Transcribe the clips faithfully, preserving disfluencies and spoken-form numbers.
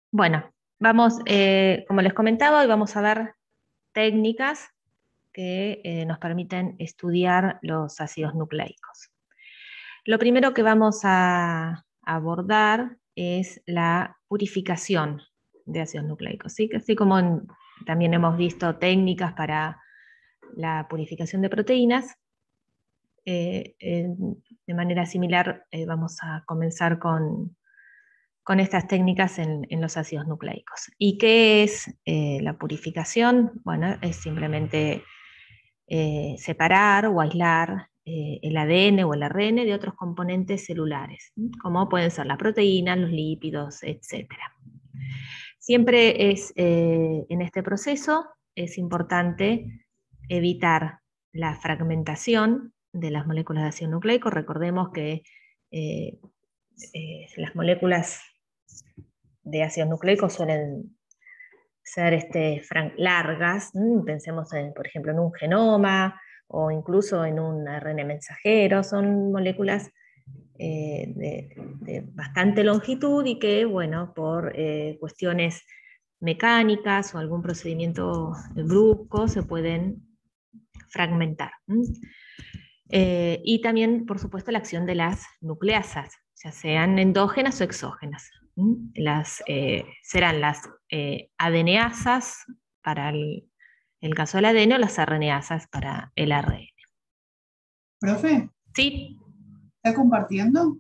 Bueno, vamos, eh, como les comentaba, hoy vamos a ver técnicas que eh, nos permiten estudiar los ácidos nucleicos. Lo primero que vamos a abordar es la purificación de ácidos nucleicos, ¿sí? Así como en- también hemos visto técnicas para la purificación de proteínas, eh, en- de manera similar eh, vamos a comenzar con con estas técnicas en, en los ácidos nucleicos. ¿Y qué es eh, la purificación? Bueno, es simplemente eh, separar o aislar eh, el A D N o el R N de otros componentes celulares, ¿sí? Como pueden ser las proteínas, los lípidos, etcétera. Siempre es, eh, en este proceso es importante evitar la fragmentación de las moléculas de ácido nucleico. Recordemos que eh, eh, las moléculas de ácidos nucleicos suelen ser este, largas, ¿m? Pensemos en, por ejemplo, en un genoma o incluso en un R N A mensajero, son moléculas eh, de, de, bastante longitud y que, bueno, por eh, cuestiones mecánicas o algún procedimiento brusco se pueden fragmentar. ¿M? Eh, y también, por supuesto, la acción de las nucleasas, ya sean endógenas o exógenas. ¿Mm? Las, eh, serán las eh, adeneasas para el, el caso del A D N o las arreneasas para el R N. Profe, ¿Sí? ¿está compartiendo?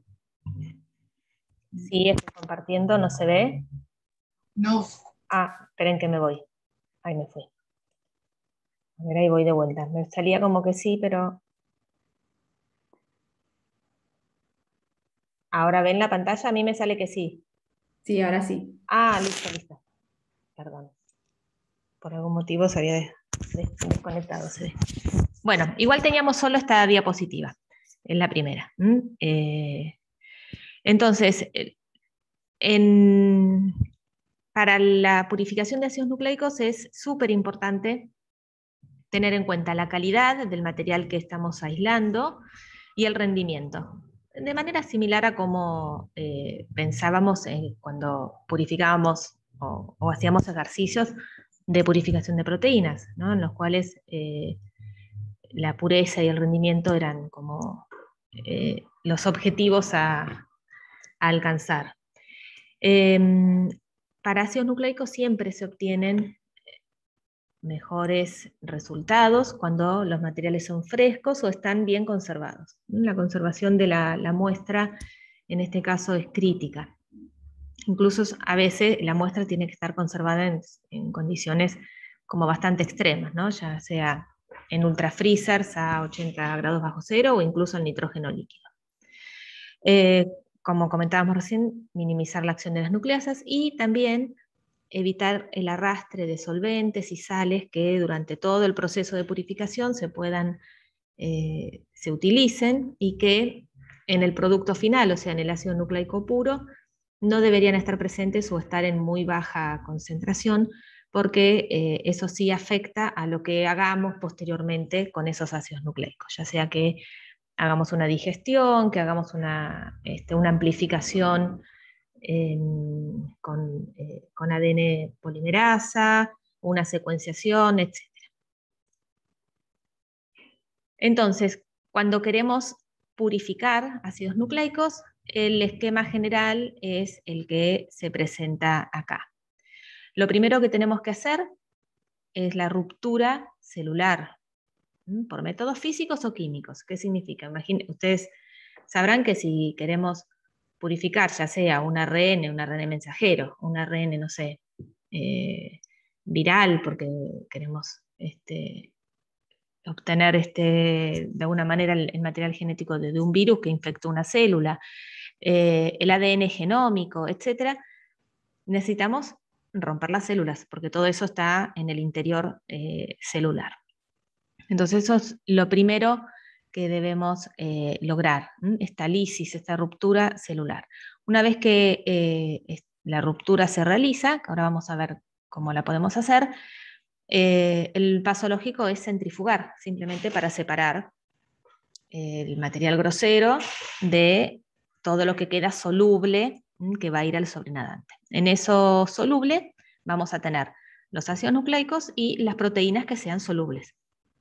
Sí, estoy compartiendo, ¿no se ve? No. Ah, esperen que me voy. Ahí me fui. A ver, ahí voy de vuelta. Me salía como que sí, pero... Ahora ven la pantalla, a mí me sale que sí. Sí, ahora sí. Ah, listo, listo. Perdón. Por algún motivo se había des des desconectado. Se des bueno, igual teníamos solo esta diapositiva. Es la primera. ¿Mm? Eh, entonces, en, para la purificación de ácidos nucleicos es súper importante tener en cuenta la calidad del material que estamos aislando y el rendimiento. De manera similar a como eh, pensábamos eh, cuando purificábamos o, o, hacíamos ejercicios de purificación de proteínas, ¿no? En los cuales eh, la pureza y el rendimiento eran como eh, los objetivos a, a alcanzar. Eh, para ácidos nucleicos siempre se obtienen mejores resultados cuando los materiales son frescos o están bien conservados. La conservación de la, la muestra en este caso es crítica. Incluso a veces la muestra tiene que estar conservada en, en condiciones como bastante extremas, ¿no? Ya sea en ultrafreezers a ochenta grados bajo cero o incluso en nitrógeno líquido. Eh, como comentábamos recién, minimizar la acción de las nucleasas y también evitar el arrastre de solventes y sales que durante todo el proceso de purificación se puedan, eh, se utilicen y que en el producto final, o sea, en el ácido nucleico puro, no deberían estar presentes o estar en muy baja concentración, porque eh, eso sí afecta a lo que hagamos posteriormente con esos ácidos nucleicos, ya sea que hagamos una digestión, que hagamos una, este, una amplificación eh, con, eh, con A D N polimerasa, una secuenciación, etcétera. Entonces, cuando queremos purificar ácidos nucleicos, el esquema general es el que se presenta acá. Lo primero que tenemos que hacer es la ruptura celular, ¿m? Por métodos físicos o químicos. ¿Qué significa? Imaginen, ustedes sabrán que si queremos purificar, ya sea un A R N, un A R N mensajero, un A R N, no sé, eh, viral, porque queremos este, obtener este, de alguna manera el, el material genético de, de un virus que infectó una célula, eh, el A D N genómico, etcétera, necesitamos romper las células, porque todo eso está en el interior eh, celular. Entonces eso es lo primero que debemos eh, lograr, ¿m? Esta lisis, esta ruptura celular. Una vez que eh, la ruptura se realiza, que ahora vamos a ver cómo la podemos hacer, eh, el paso lógico es centrifugar, simplemente para separar el material grosero de todo lo que queda soluble que va a ir al sobrenadante. En eso soluble vamos a tener los ácidos nucleicos y las proteínas que sean solubles.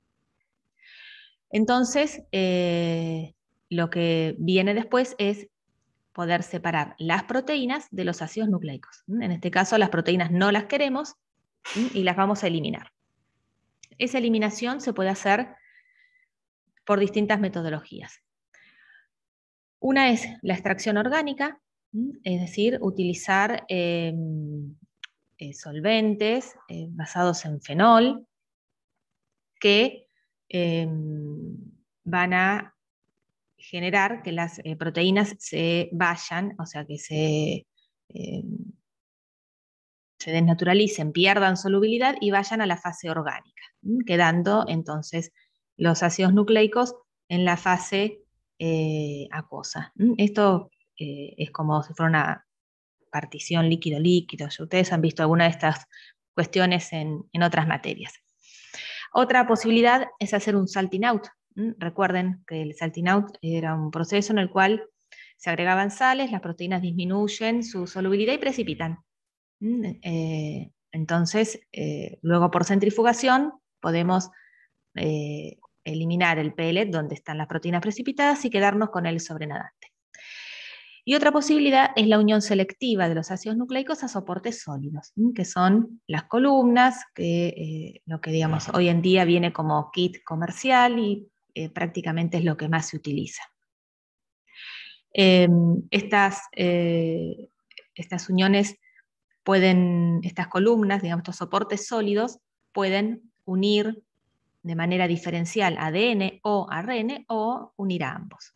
Entonces, eh, lo que viene después es poder separar las proteínas de los ácidos nucleicos. En este caso, las proteínas no las queremos y las vamos a eliminar. Esa eliminación se puede hacer por distintas metodologías. Una es la extracción orgánica, es decir, utilizar eh, eh, solventes eh, basados en fenol que eh, van a generar que las eh, proteínas se vayan, o sea, que se, eh, se desnaturalicen, pierdan solubilidad y vayan a la fase orgánica, quedando entonces los ácidos nucleicos en la fase eh, acuosa. Esto eh, es como si fuera una partición líquido-líquido. Ustedes han visto alguna de estas cuestiones en, en otras materias. Otra posibilidad es hacer un salting out. Recuerden que el salting out era un proceso en el cual se agregaban sales, las proteínas disminuyen su solubilidad y precipitan. Eh, entonces, eh, luego por centrifugación podemos eh, eliminar el pellet donde están las proteínas precipitadas y quedarnos con el sobrenadante. Y otra posibilidad es la unión selectiva de los ácidos nucleicos a soportes sólidos, que son las columnas, que eh, lo que digamos hoy en día viene como kit comercial y eh, prácticamente es lo que más se utiliza. Eh, estas, eh, estas uniones pueden, estas columnas, digamos, estos soportes sólidos, pueden unir de manera diferencial A D N o A R N o unir a ambos.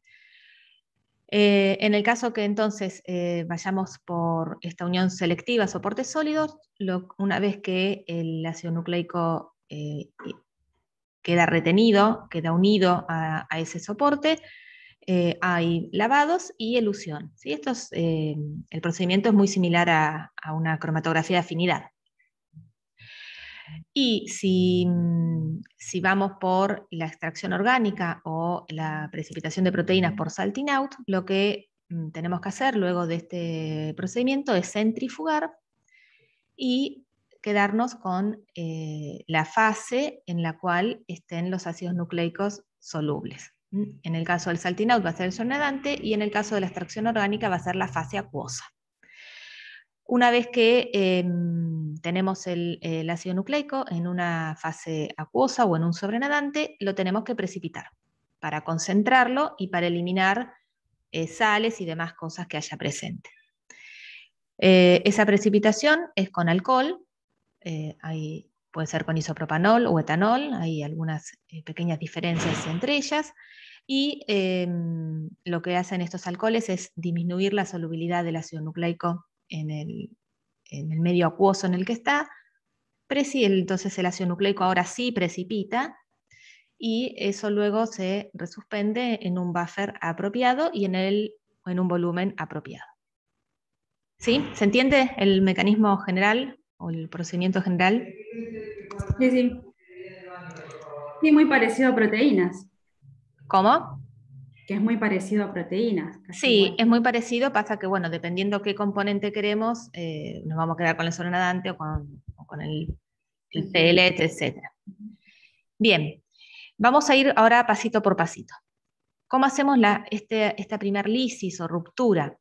Eh, en el caso que entonces eh, vayamos por esta unión selectiva a soportes sólidos, lo, una vez que el ácido nucleico eh, queda retenido, queda unido a, a ese soporte, eh, hay lavados y elusión. ¿Sí? Esto es, eh, el procedimiento es muy similar a, a una cromatografía de afinidad. Y si, si vamos por la extracción orgánica o la precipitación de proteínas por salting out, lo que tenemos que hacer luego de este procedimiento es centrifugar y quedarnos con eh, la fase en la cual estén los ácidos nucleicos solubles. En el caso del salting out va a ser el sonadante y en el caso de la extracción orgánica va a ser la fase acuosa. Una vez que eh, tenemos el, el ácido nucleico en una fase acuosa o en un sobrenadante, lo tenemos que precipitar para concentrarlo y para eliminar eh, sales y demás cosas que haya presente. Eh, esa precipitación es con alcohol, eh, hay, puede ser con isopropanol o etanol, hay algunas eh, pequeñas diferencias entre ellas, y eh, lo que hacen estos alcoholes es disminuir la solubilidad del ácido nucleico en el, en el medio acuoso en el que está, entonces el ácido nucleico ahora sí precipita, y eso luego se resuspende en un buffer apropiado y en, el, en un volumen apropiado. ¿Sí? ¿Se entiende el mecanismo general o el procedimiento general? Sí, sí. Sí, muy parecido a proteínas. ¿Cómo? Que es muy parecido a proteínas. Sí, igual. es muy parecido, pasa que, bueno, dependiendo qué componente queremos, eh, nos vamos a quedar con el sonadante o con, o con el, el pellet, etcétera. Bien, vamos a ir ahora pasito por pasito. ¿Cómo hacemos la, este, esta primer lisis o ruptura?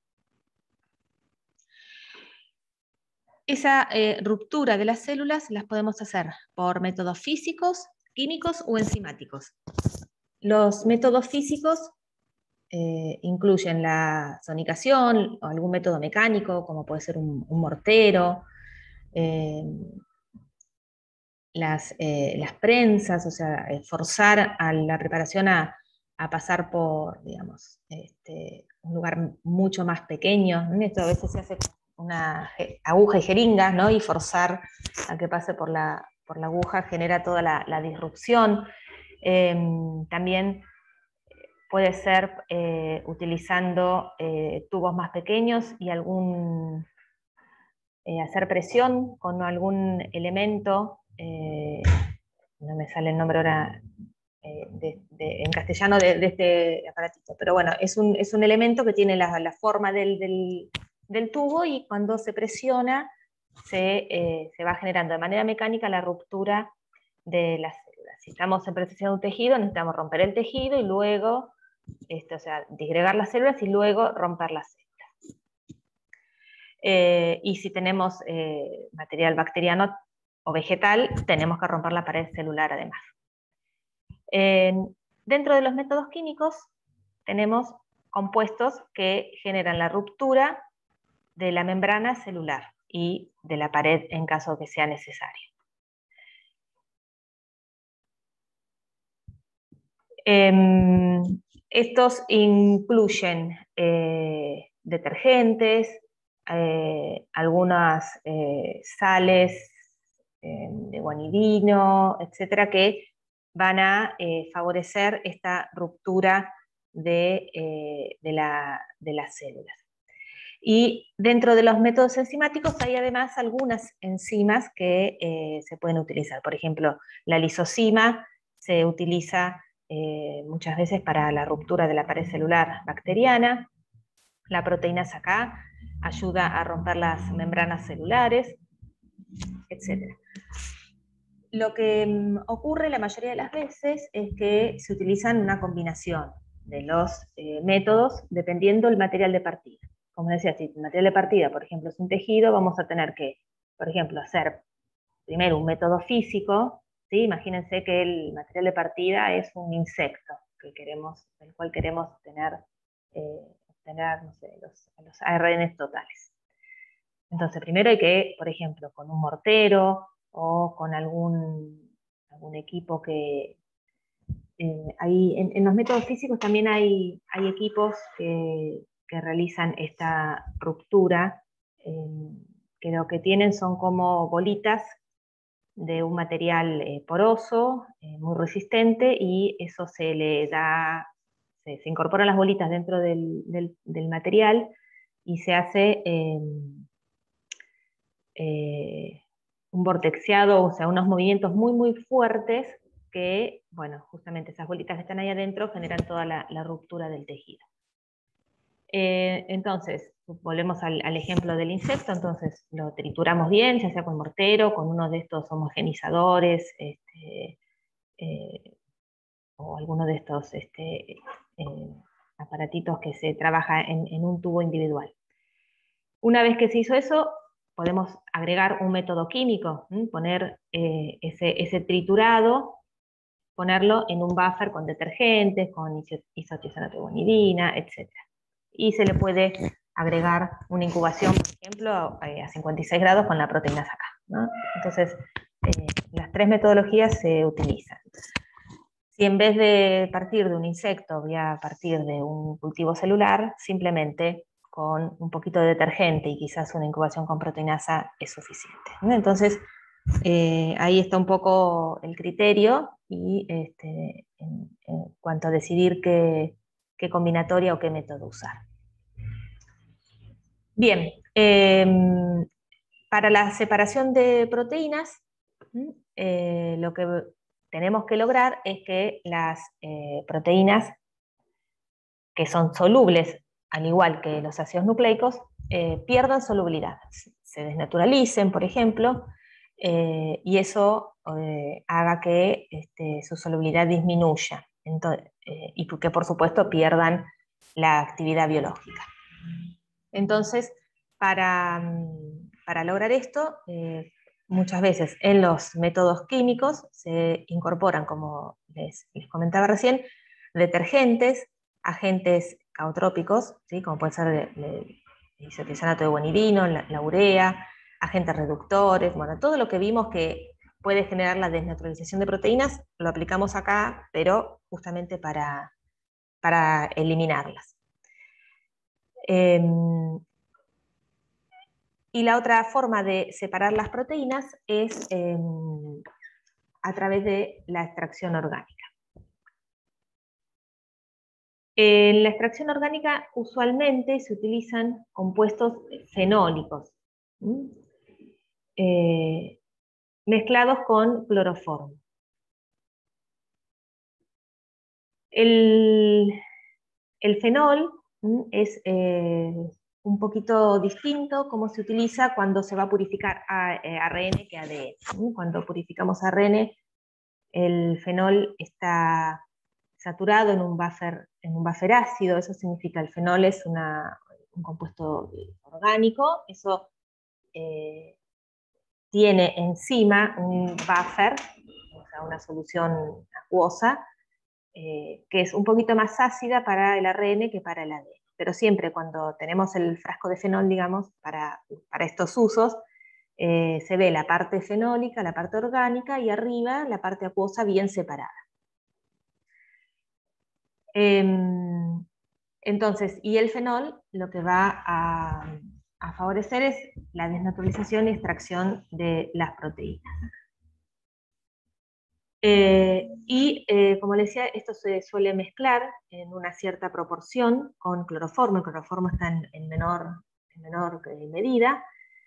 Esa eh, ruptura de las células las podemos hacer por métodos físicos, químicos o enzimáticos. Los métodos físicos eh, incluyen la sonicación o algún método mecánico, como puede ser un, un mortero, eh, las, eh, las prensas, o sea, eh, forzar a la preparación a, a pasar por, digamos, este, un lugar mucho más pequeño. Esto a veces se hace con una aguja y jeringa, ¿no? Y forzar a que pase por la, por la aguja genera toda la, la disrupción. Eh, también puede ser eh, utilizando eh, tubos más pequeños y algún, eh, hacer presión con algún elemento, eh, no me sale el nombre ahora eh, de, de, en castellano de, de este aparatito, pero bueno, es un, es un elemento que tiene la, la forma del, del, del tubo y cuando se presiona se, eh, se va generando de manera mecánica la ruptura de las células. Si estamos en presencia de un tejido, necesitamos romper el tejido y luego, este, o sea, disgregar las células y luego romper las células. Eh, y si tenemos eh, material bacteriano o vegetal, tenemos que romper la pared celular además. Eh, dentro de los métodos químicos tenemos compuestos que generan la ruptura de la membrana celular y de la pared en caso que sea necesario. Eh, estos incluyen eh, detergentes, eh, algunas eh, sales eh, de guanidino, etcétera, que van a eh, favorecer esta ruptura de, eh, de, la, de las células. Y dentro de los métodos enzimáticos hay además algunas enzimas que eh, se pueden utilizar. Por ejemplo, la lisozima se utiliza eh, muchas veces para la ruptura de la pared celular bacteriana. La proteína K ayuda a romper las membranas celulares, etcétera. Lo que um, ocurre la mayoría de las veces es que se utilizan una combinación de los eh, métodos dependiendo del material de partida. Como decía, si el material de partida, por ejemplo, es un tejido, vamos a tener que, por ejemplo, hacer primero un método físico, ¿sí? Imagínense que el material de partida es un insecto, que queremos, del cual queremos tener, eh, tener no sé, los, los A R N totales. Entonces, primero hay que, por ejemplo, con un mortero o con algún, algún equipo que... Eh, hay, en, en los métodos físicos también hay, hay equipos que, que realizan esta ruptura, eh, que lo que tienen son como bolitas de un material eh, poroso, eh, muy resistente, y eso se le da, se, se incorporan las bolitas dentro del, del, del material y se hace eh, eh, un vortexeado, o sea, unos movimientos muy, muy fuertes que, bueno, justamente esas bolitas que están ahí adentro generan toda la, la ruptura del tejido. Eh, entonces, volvemos al, al ejemplo del insecto, entonces lo trituramos bien, ya sea con mortero, con uno de estos homogenizadores, este, eh, o alguno de estos este, eh, aparatitos que se trabaja en, en un tubo individual. Una vez que se hizo eso, podemos agregar un método químico, ¿sí? Poner eh, ese, ese triturado, ponerlo en un buffer con detergentes, con isotiosanato de guanidina, etcétera. Y se le puede agregar una incubación, por ejemplo, a cincuenta y seis grados con la proteína K, ¿no? Entonces, eh, las tres metodologías se utilizan. Si en vez de partir de un insecto voy a partir de un cultivo celular, simplemente con un poquito de detergente y quizás una incubación con proteinasa es suficiente, ¿no? Entonces, eh, ahí está un poco el criterio y este, en, en cuanto a decidir qué, qué combinatoria o qué método usar. Bien, eh, para la separación de proteínas, eh, lo que tenemos que lograr es que las eh, proteínas que son solubles, al igual que los ácidos nucleicos, eh, pierdan solubilidad, se desnaturalicen, por ejemplo, eh, y eso eh, haga que este, su solubilidad disminuya, entonces, eh, y que por supuesto pierdan la actividad biológica. Entonces, para, para lograr esto, eh, muchas veces en los métodos químicos se incorporan, como les, les comentaba recién, detergentes, agentes caotrópicos, ¿sí? Como puede ser el, el isotiosanato de guanidino, la, la urea, agentes reductores, bueno, todo lo que vimos que puede generar la desnaturalización de proteínas, lo aplicamos acá, pero justamente para, para eliminarlas. Eh, y la otra forma de separar las proteínas es eh, a través de la extracción orgánica. En la extracción orgánica usualmente se utilizan compuestos fenólicos, ¿sí? eh, mezclados con cloroformo. El, el fenol ¿sí? es, eh, un poquito distinto cómo se utiliza cuando se va a purificar A R N que A D N. Cuando purificamos A R N, el fenol está saturado en un buffer, en un buffer ácido. Eso significa que el fenol es una, un compuesto orgánico. Eso eh, tiene encima un buffer, o sea, una solución acuosa, eh, que es un poquito más ácida para el A R N que para el A D N. Pero siempre cuando tenemos el frasco de fenol, digamos, para, para estos usos, eh, se ve la parte fenólica, la parte orgánica, y arriba la parte acuosa bien separada. Entonces, y el fenol lo que va a, a favorecer es la desnaturalización y extracción de las proteínas. Eh, y eh, como les decía, esto se suele mezclar en una cierta proporción con cloroformo. El cloroformo está en, en menor, en menor eh, medida.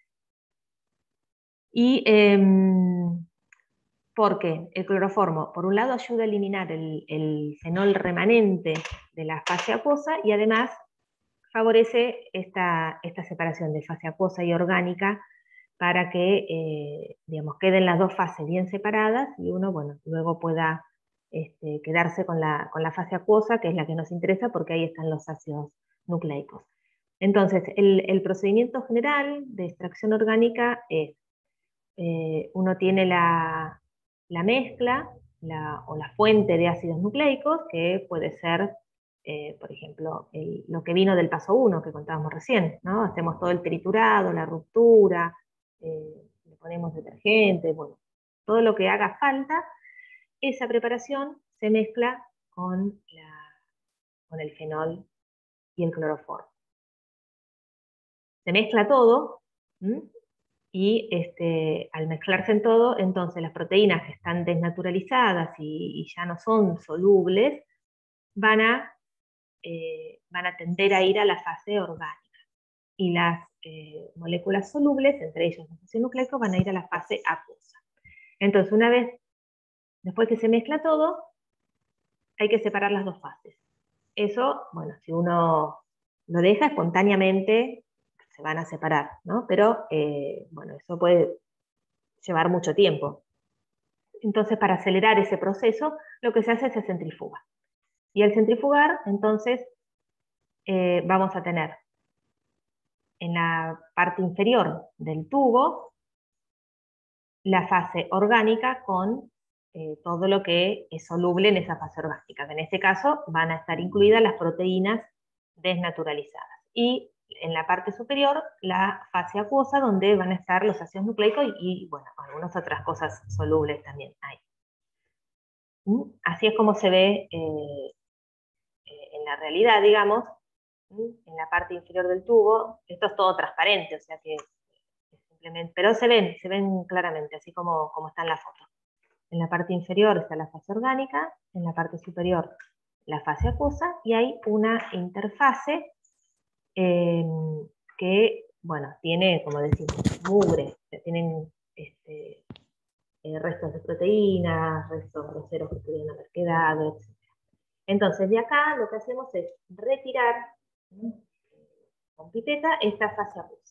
Y eh, porque el cloroformo, por un lado, ayuda a eliminar el, el fenol remanente de la fase acuosa, y además favorece esta, esta separación de fase acuosa y orgánica para que, eh, digamos, queden las dos fases bien separadas, y uno, bueno, luego pueda este, quedarse con la, con la fase acuosa, que es la que nos interesa, porque ahí están los ácidos nucleicos. Entonces, el, el procedimiento general de extracción orgánica es, eh, uno tiene la, la mezcla la, o la fuente de ácidos nucleicos, que puede ser, eh, por ejemplo, el, lo que vino del paso uno que contábamos recién, ¿no? Hacemos todo el triturado, la ruptura, eh, le ponemos detergente, bueno, todo lo que haga falta. Esa preparación se mezcla con, la, con el fenol y el cloroformo. Se mezcla todo, ¿m? Y este, al mezclarse en todo, entonces las proteínas que están desnaturalizadas y, y ya no son solubles, van a, eh, van a tender a ir a la fase orgánica. Y las eh, moléculas solubles, entre ellos los ácidos nucleicos, van a ir a la fase acuosa. Entonces, una vez, después que se mezcla todo, hay que separar las dos fases. Eso, bueno, si uno lo deja espontáneamente, se van a separar, ¿no? Pero, eh, bueno, eso puede llevar mucho tiempo. Entonces, para acelerar ese proceso, lo que se hace es se centrifuga. Y al centrifugar, entonces, eh, vamos a tener en la parte inferior del tubo la fase orgánica con eh, todo lo que es soluble en esa fase orgánica, que en este caso van a estar incluidas las proteínas desnaturalizadas. Y en la parte superior, la fase acuosa, donde van a estar los ácidos nucleicos y, y bueno, algunas otras cosas solubles también hay. ¿Mm? Así es como se ve eh, eh, en la realidad, digamos, ¿Mm? En la parte inferior del tubo. Esto es todo transparente, o sea que simplemente, pero se ven, se ven claramente, así como, como está en la foto. En la parte inferior está la fase orgánica, en la parte superior la fase acuosa, y hay una interfase eh, que, bueno, tiene, como decimos, mugre, tienen este, eh, restos de proteínas, restos groseros que pudieron haber quedado, etcétera. Entonces, de acá lo que hacemos es retirar ¿sí? con pipeta esta fase acuosa.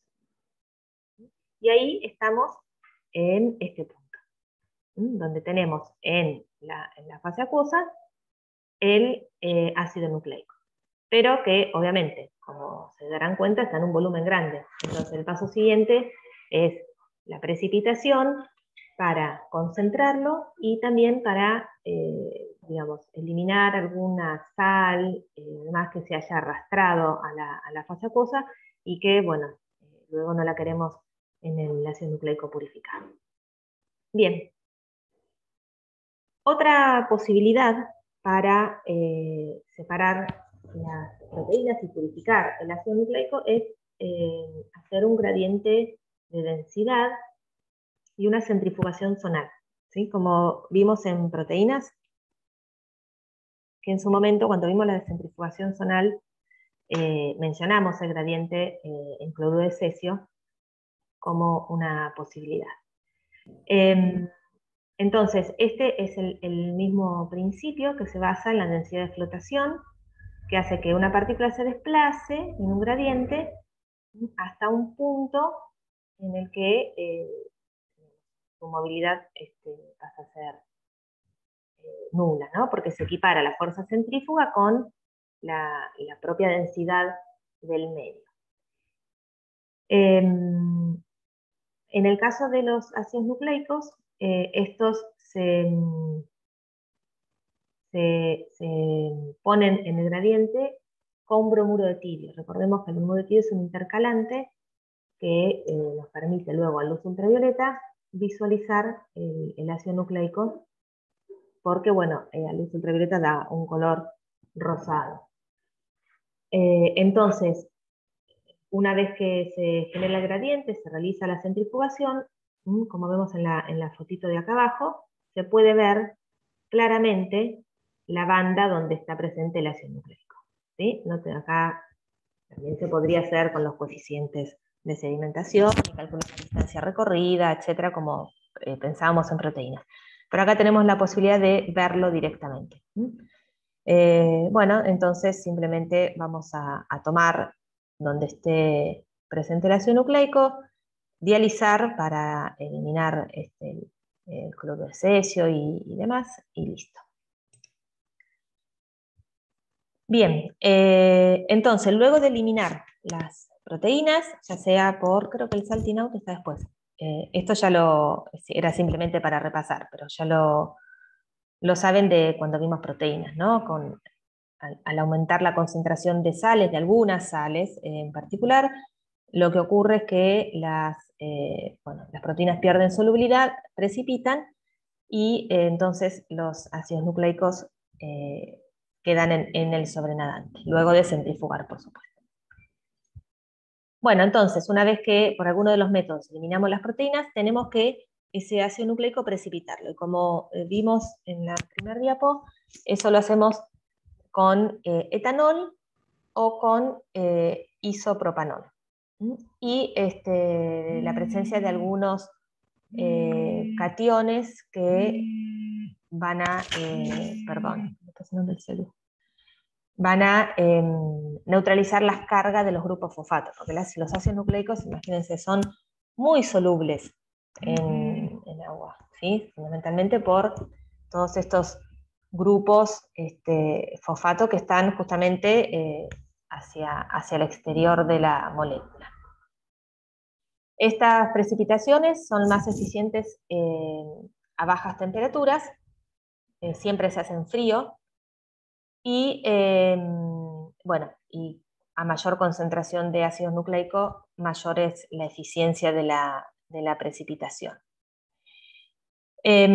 Y ahí estamos en este punto, ¿sí? Donde tenemos en la, en la fase acuosa el eh, ácido nucleico, pero que obviamente, como se darán cuenta, está en un volumen grande. Entonces el paso siguiente es la precipitación para concentrarlo y también para, eh, digamos, eliminar alguna sal, eh, más que se haya arrastrado a la, a la fase acuosa y que, bueno, eh, luego no la queremos en el ácido nucleico purificado. Bien. Otra posibilidad para eh, separar las proteínas y purificar el ácido nucleico es eh, hacer un gradiente de densidad y una centrifugación zonal, ¿sí? Como vimos en proteínas, que en su momento, cuando vimos la centrifugación zonal, eh, mencionamos el gradiente eh, en cloruro de cesio como una posibilidad. Eh, Entonces, este es el, el mismo principio que se basa en la densidad de flotación, que hace que una partícula se desplace en un gradiente hasta un punto en el que eh, su movilidad este, pasa a ser eh, nula, ¿no? Porque se equipara la fuerza centrífuga con la, la propia densidad del medio. Eh, en el caso de los ácidos nucleicos, eh, estos se, se, se ponen en el gradiente con bromuro de tirio. Recordemos que el bromuro de tirio es un intercalante que eh, nos permite luego a luz ultravioleta visualizar el, el ácido nucleico, porque bueno, eh, a luz ultravioleta da un color rosado. Eh, entonces, una vez que se genera el gradiente, se realiza la centrifugación, como vemos en la, en la fotito de acá abajo, se puede ver claramente la banda donde está presente el ácido nucleico. ¿Sí? Noten acá, también se podría hacer con los coeficientes de sedimentación, y calcular la distancia recorrida, etcétera, como eh, pensábamos en proteínas. Pero acá tenemos la posibilidad de verlo directamente. Eh, bueno, entonces simplemente vamos a, a tomar donde esté presente el ácido nucleico, dializar para eliminar este, el, el cloruro de cesio y, y demás, y listo. Bien, eh, entonces luego de eliminar las proteínas, ya sea por, creo que el salting out está después, eh, esto ya lo, era simplemente para repasar, pero ya lo, lo saben de cuando vimos proteínas, ¿no? Con, al, al aumentar la concentración de sales, de algunas sales eh, en particular, lo que ocurre es que las, eh, bueno, las proteínas pierden solubilidad, precipitan, y eh, entonces los ácidos nucleicos eh, quedan en, en el sobrenadante, luego de centrifugar, por supuesto. Bueno, entonces, una vez que por alguno de los métodos eliminamos las proteínas, tenemos que ese ácido nucleico precipitarlo. Y como eh, vimos en la primera diapo, eso lo hacemos con eh, etanol o con eh, isopropanol. ¿Mm? Y este, la presencia de algunos eh, cationes que van a, eh, perdón, me está sonando el celu, van a eh, neutralizar las cargas de los grupos fosfato, porque las, los ácidos nucleicos, imagínense, son muy solubles en, en agua, ¿sí? Fundamentalmente por todos estos grupos este, fosfato que están justamente eh, hacia, hacia el exterior de la molécula. Estas precipitaciones son más eficientes eh, a bajas temperaturas, eh, siempre se hacen frío, y eh, bueno, y a mayor concentración de ácido nucleico, mayor es la eficiencia de la, de la precipitación. Eh,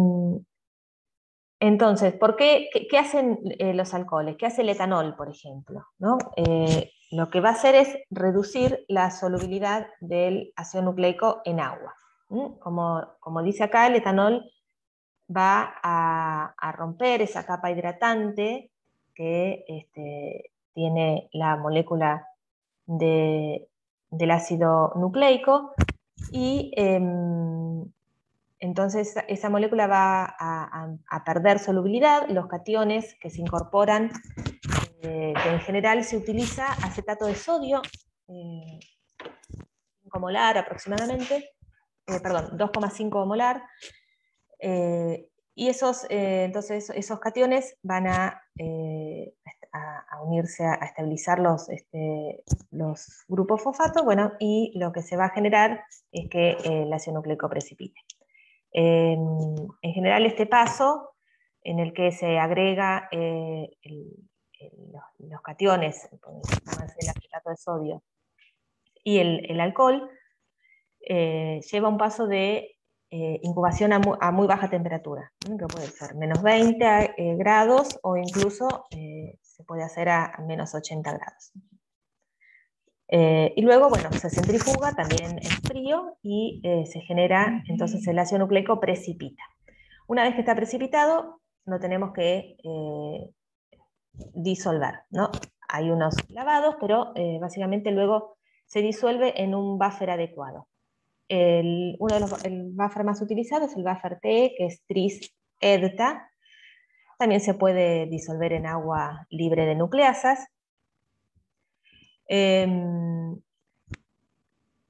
entonces, ¿por qué, qué, qué hacen eh, los alcoholes? ¿Qué hace el etanol, por ejemplo? ¿No? Eh, lo que va a hacer es reducir la solubilidad del ácido nucleico en agua. ¿Mm? Como, como dice acá, el etanol va a, a romper esa capa hidratante que este, tiene la molécula de, del ácido nucleico, y eh, entonces esa molécula va a, a, a perder solubilidad. Los cationes que se incorporan, eh, que en general se utiliza acetato de sodio, eh, cinco molar aproximadamente, eh, perdón, dos coma cinco molar, eh, y esos, eh, entonces esos cationes van a, eh, a, a unirse, a, a estabilizar los, este, los grupos fosfato, bueno, y lo que se va a generar es que eh, el ácido nucleico precipite. Eh, en general este paso, en el que se agrega eh, el, el, los, los cationes, el acetato de sodio y el, el alcohol, eh, lleva un paso de eh, incubación a muy, a muy baja temperatura, ¿no? Que puede ser menos veinte eh, grados, o incluso eh, se puede hacer a, a menos ochenta grados. Eh, y luego, bueno, se centrifuga también en frío, y eh, se genera, entonces el ácido nucleico precipita. Una vez que está precipitado, no tenemos que eh, disolver, ¿no? Hay unos lavados, pero eh, básicamente luego se disuelve en un buffer adecuado. El, uno de los el buffer más utilizado es el buffer T E, que es tris-edta. También se puede disolver en agua libre de nucleasas. Eh,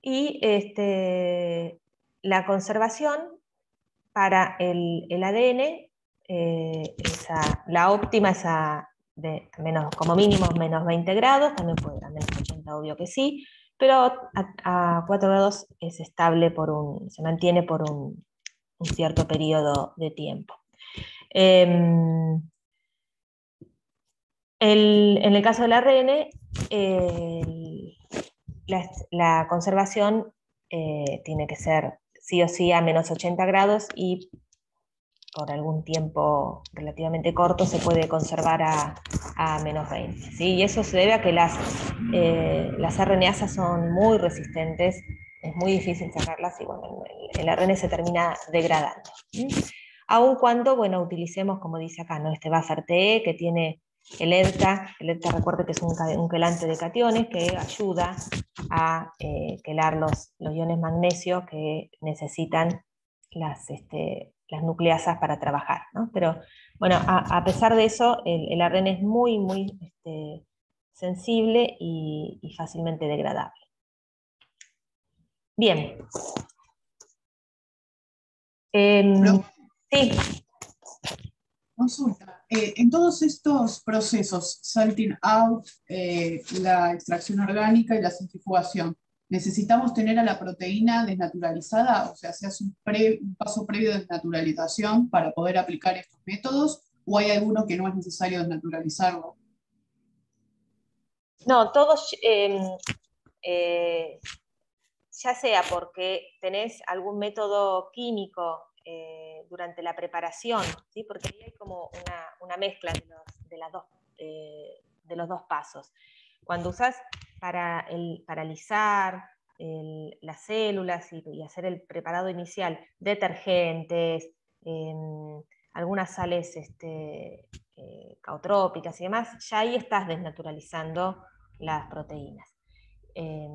Y este, la conservación para el, el A D N, eh, esa, la óptima es a de menos, como mínimo menos veinte grados, también puede a menos ochenta, obvio que sí, pero a, a cuatro grados es estable, por un, se mantiene por un, un cierto periodo de tiempo. Eh, el, en el caso del A R N, eh, la, la conservación eh, tiene que ser sí o sí a menos ochenta grados, y por algún tiempo relativamente corto se puede conservar a, a menos veinte. ¿sí? Y eso se debe a que las, eh, las R N asas son muy resistentes, es muy difícil sacarlas, y bueno, el, el A R N se termina degradando. ¿sí? Aun cuando, bueno, utilicemos, como dice acá, ¿no? este buffer T E que tiene el EDTA. El EDTA, recuerde que es un, un quelante de cationes que ayuda a eh, quelar los, los iones magnesio que necesitan las, este, las nucleasas para trabajar, ¿no? Pero bueno, a, a, pesar de eso, el, el A R N es muy, muy este, sensible y, y fácilmente degradable. Bien. Eh, sí. Consulta. Eh, en todos estos procesos, salting out, eh, la extracción orgánica y la centrifugación, ¿necesitamos tener a la proteína desnaturalizada? O sea, ¿se hace un, pre, un paso previo de desnaturalización para poder aplicar estos métodos? ¿O hay alguno que no es necesario desnaturalizarlo? No, todos, eh, eh, ya sea porque tenés algún método químico eh, durante la preparación, ¿sí? porque ahí hay como una, una mezcla de los, de, las dos, eh, de los dos pasos. Cuando usás para, el, para alisar el, las células y, y hacer el preparado inicial, detergentes, eh, algunas sales este, eh, caotrópicas y demás, ya ahí estás desnaturalizando las proteínas. Eh,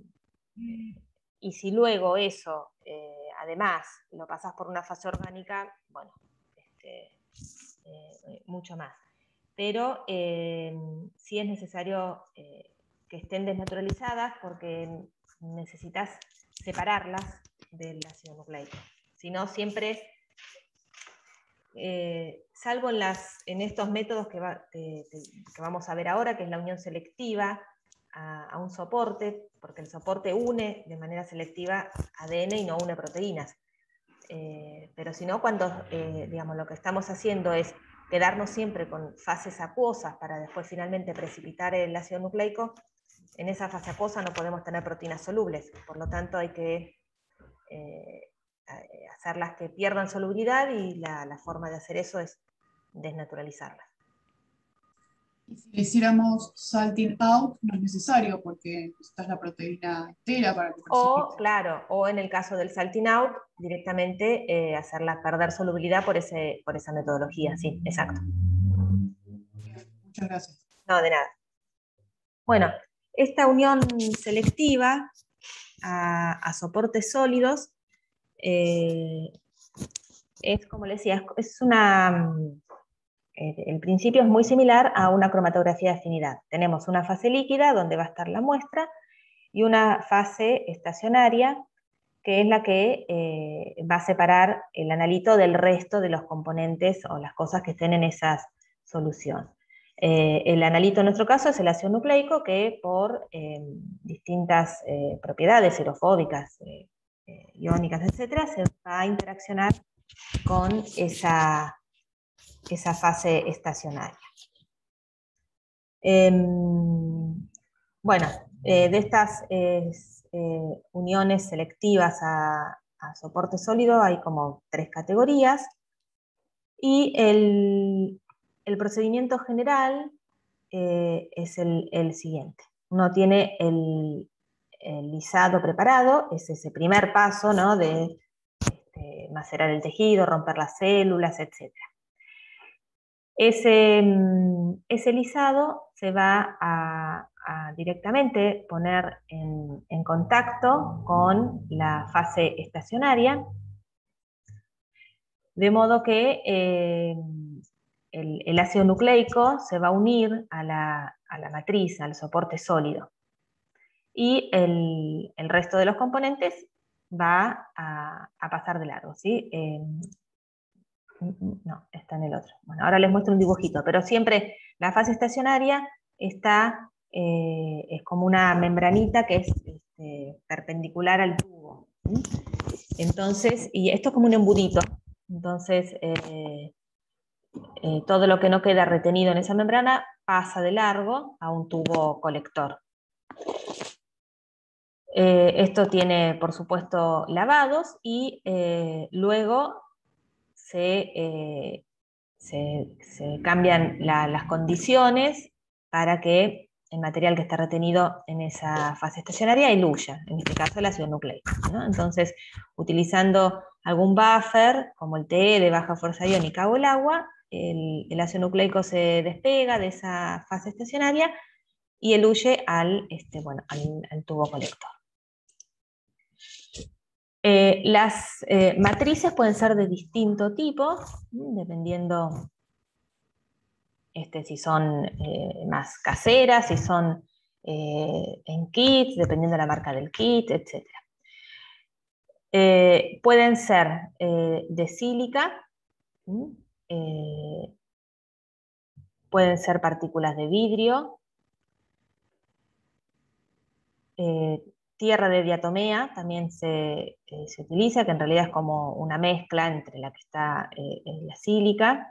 y si luego eso, eh, además, lo pasás por una fase orgánica, bueno, este, eh, mucho más. Pero eh, sí es necesario eh, que estén desnaturalizadas, porque necesitas separarlas del ácido nucleico. Si no, siempre, eh, salvo en, las, en estos métodos que, va, te, te, que vamos a ver ahora, que es la unión selectiva a, a un soporte, porque el soporte une de manera selectiva A D N y no une proteínas. Eh, pero si no, cuando eh, digamos, lo que estamos haciendo es quedarnos siempre con fases acuosas para después finalmente precipitar el ácido nucleico, en esa fase acuosa no podemos tener proteínas solubles, por lo tanto hay que eh, hacerlas que pierdan solubilidad, y la, la forma de hacer eso es desnaturalizarlas. Y si le hiciéramos salting out, no es necesario, porque necesitas la proteína entera para que precipite. O, claro, o en el caso del salting out, directamente eh, hacerla perder solubilidad por, ese, por esa metodología, sí, exacto. Muchas gracias. No, de nada. Bueno, esta unión selectiva a, a soportes sólidos eh, es, como les decía, es una... El principio es muy similar a una cromatografía de afinidad. Tenemos una fase líquida donde va a estar la muestra y una fase estacionaria que es la que eh, va a separar el analito del resto de los componentes o las cosas que estén en esa solución. Eh, el analito en nuestro caso es el ácido nucleico, que por eh, distintas eh, propiedades aerofóbicas, eh, eh, iónicas, etcétera, se va a interaccionar con esa, esa fase estacionaria. Eh, bueno, eh, de estas eh, eh, uniones selectivas a, a soporte sólido hay como tres categorías, y el, el procedimiento general eh, es el, el siguiente. Uno tiene el, el lisado preparado, es ese primer paso, ¿no? de este, macerar el tejido, romper las células, etcétera. Ese, ese lisado se va a, a directamente poner en, en contacto con la fase estacionaria, de modo que eh, el, el ácido nucleico se va a unir a la, a la matriz, al soporte sólido. y el, el resto de los componentes va a, a pasar de largo, ¿sí? Eh, no, está en el otro. Bueno, ahora les muestro un dibujito, pero siempre la fase estacionaria está, eh, es como una membranita que es este, perpendicular al tubo. ¿Sí? Entonces, y esto es como un embudito, entonces eh, eh, todo lo que no queda retenido en esa membrana pasa de largo a un tubo colector. Eh, esto tiene, por supuesto, lavados y eh, luego se, eh, se, se cambian la, las condiciones para que el material que está retenido en esa fase estacionaria eluya, en este caso el ácido nucleico, ¿no? Entonces, utilizando algún buffer, como el T E de baja fuerza iónica o el agua, el, el ácido nucleico se despega de esa fase estacionaria y eluye al, este, bueno, al, al tubo colector. Eh, las eh, matrices pueden ser de distinto tipo, dependiendo este, si son eh, más caseras, si son eh, en kits, dependiendo de la marca del kit, etcétera. Eh, pueden ser eh, de sílica, eh, pueden ser partículas de vidrio, eh, tierra de diatomea también se, eh, se utiliza, que en realidad es como una mezcla entre la que está eh, la sílica.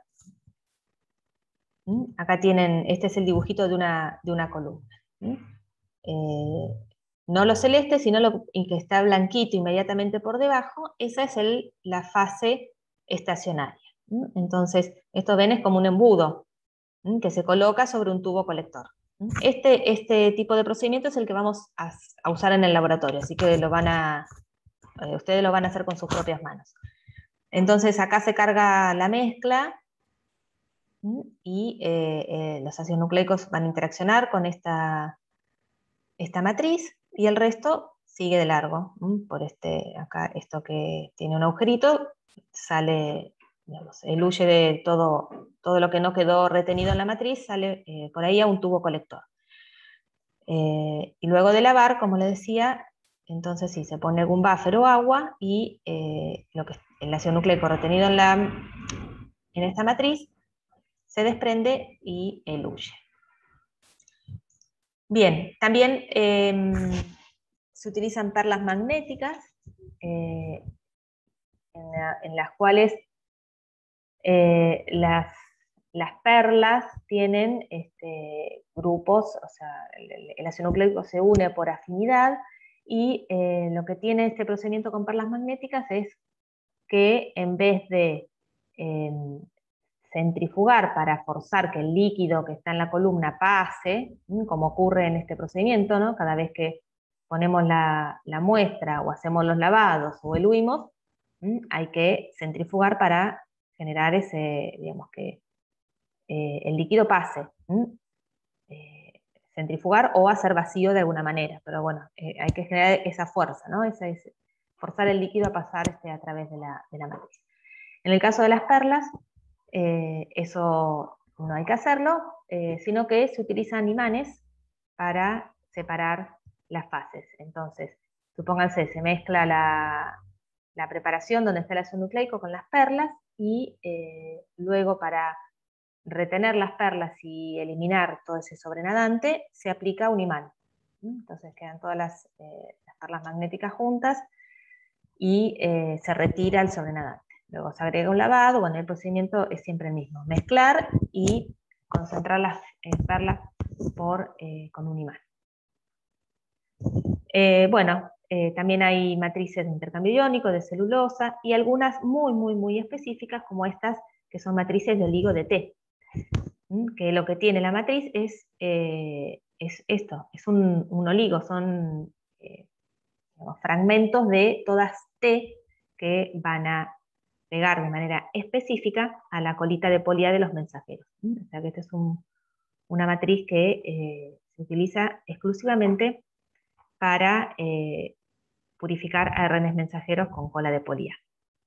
¿Mm? Acá tienen, este es el dibujito de una, de una columna. ¿Mm? Eh, no lo celeste, sino lo que está blanquito inmediatamente por debajo, esa es el, la fase estacionaria. ¿Mm? Entonces, esto ven es como un embudo, ¿Mm? que se coloca sobre un tubo colector. ¿Mm? Este, este tipo de procedimiento es el que vamos a, a usar en el laboratorio, así que lo van a, eh, ustedes lo van a hacer con sus propias manos. Entonces, acá se carga la mezcla, y eh, eh, los ácidos nucleicos van a interaccionar con esta, esta matriz y el resto sigue de largo. ¿m? Por este, acá esto que tiene un agujerito, sale, digamos, eluye de todo, todo lo que no quedó retenido en la matriz, sale eh, por ahí a un tubo colector. Eh, y luego de lavar, como les decía, entonces sí, se pone algún buffer o agua y eh, lo que, el ácido nucleico retenido en, la, en esta matriz se desprende y eluye. Bien, también eh, se utilizan perlas magnéticas, eh, en, la, en, las cuales eh, las, las perlas tienen este, grupos, o sea, el, el ácido nucleico se une por afinidad, y eh, lo que tiene este procedimiento con perlas magnéticas es que en vez de eh, centrifugar para forzar que el líquido que está en la columna pase, como ocurre en este procedimiento, ¿no? Cada vez que ponemos la, la muestra o hacemos los lavados o eluimos, hay que centrifugar para generar ese, digamos que eh, el líquido pase. Eh, centrifugar o hacer vacío de alguna manera, pero bueno, eh, hay que generar esa fuerza, ¿no? Esa es forzar el líquido a pasar este, a través de la, de la matriz. En el caso de las perlas, Eh, eso no hay que hacerlo, eh, sino que se utilizan imanes para separar las fases. Entonces, supónganse, se mezcla la, la preparación donde está el ácido nucleico con las perlas y eh, luego para retener las perlas y eliminar todo ese sobrenadante, se aplica un imán. Entonces quedan todas las, eh, las perlas magnéticas juntas y eh, se retira el sobrenadante. Luego se agrega un lavado, bueno, el procedimiento es siempre el mismo, mezclar y concentrar las eh, perlas por, eh, con un imán. Eh, bueno, eh, también hay matrices de intercambio iónico, de celulosa, y algunas muy, muy, muy específicas, como estas, que son matrices de oligo de té, ¿Mm? que lo que tiene la matriz es, eh, es esto, es un, un oligo, son eh, digamos, fragmentos de todas T que van a pegar de manera específica a la colita de polía de los mensajeros. O sea que esta es un, una matriz que eh, se utiliza exclusivamente para eh, purificar A R Ns mensajeros con cola de polía.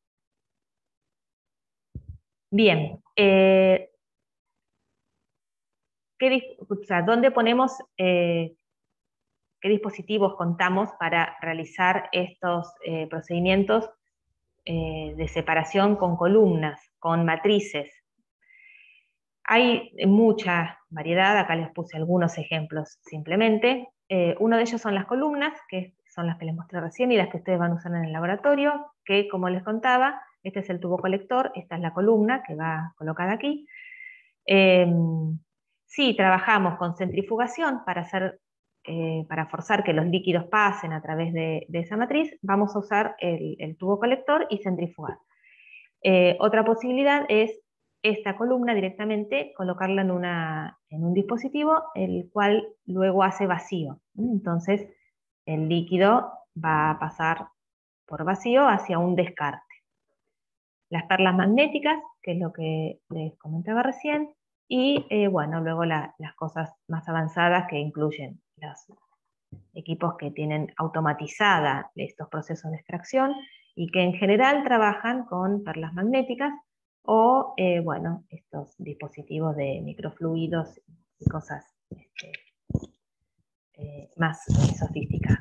Bien, eh, ¿qué, o sea, ¿dónde ponemos eh, qué dispositivos contamos para realizar estos eh, procedimientos eh, de separación con columnas, con matrices. Hay mucha variedad, acá les puse algunos ejemplos simplemente. Eh, uno de ellos son las columnas, que son las que les mostré recién y las que ustedes van a usar en el laboratorio, que como les contaba, este es el tubo colector, esta es la columna que va colocada aquí. Eh, si trabajamos con centrifugación para, hacer, eh, para forzar que los líquidos pasen a través de, de esa matriz, vamos a usar el, el tubo colector y centrifugar. Eh, otra posibilidad es esta columna directamente colocarla en, una, en un dispositivo, el cual luego hace vacío. Entonces, el líquido va a pasar por vacío hacia un descarte. Las perlas magnéticas, que es lo que les comentaba recién, y eh, bueno, luego la, las cosas más avanzadas que incluyen los equipos que tienen automatizada estos procesos de extracción y que en general trabajan con perlas magnéticas o, eh, bueno, estos dispositivos de microfluidos y cosas este, eh, más eh, sofisticadas.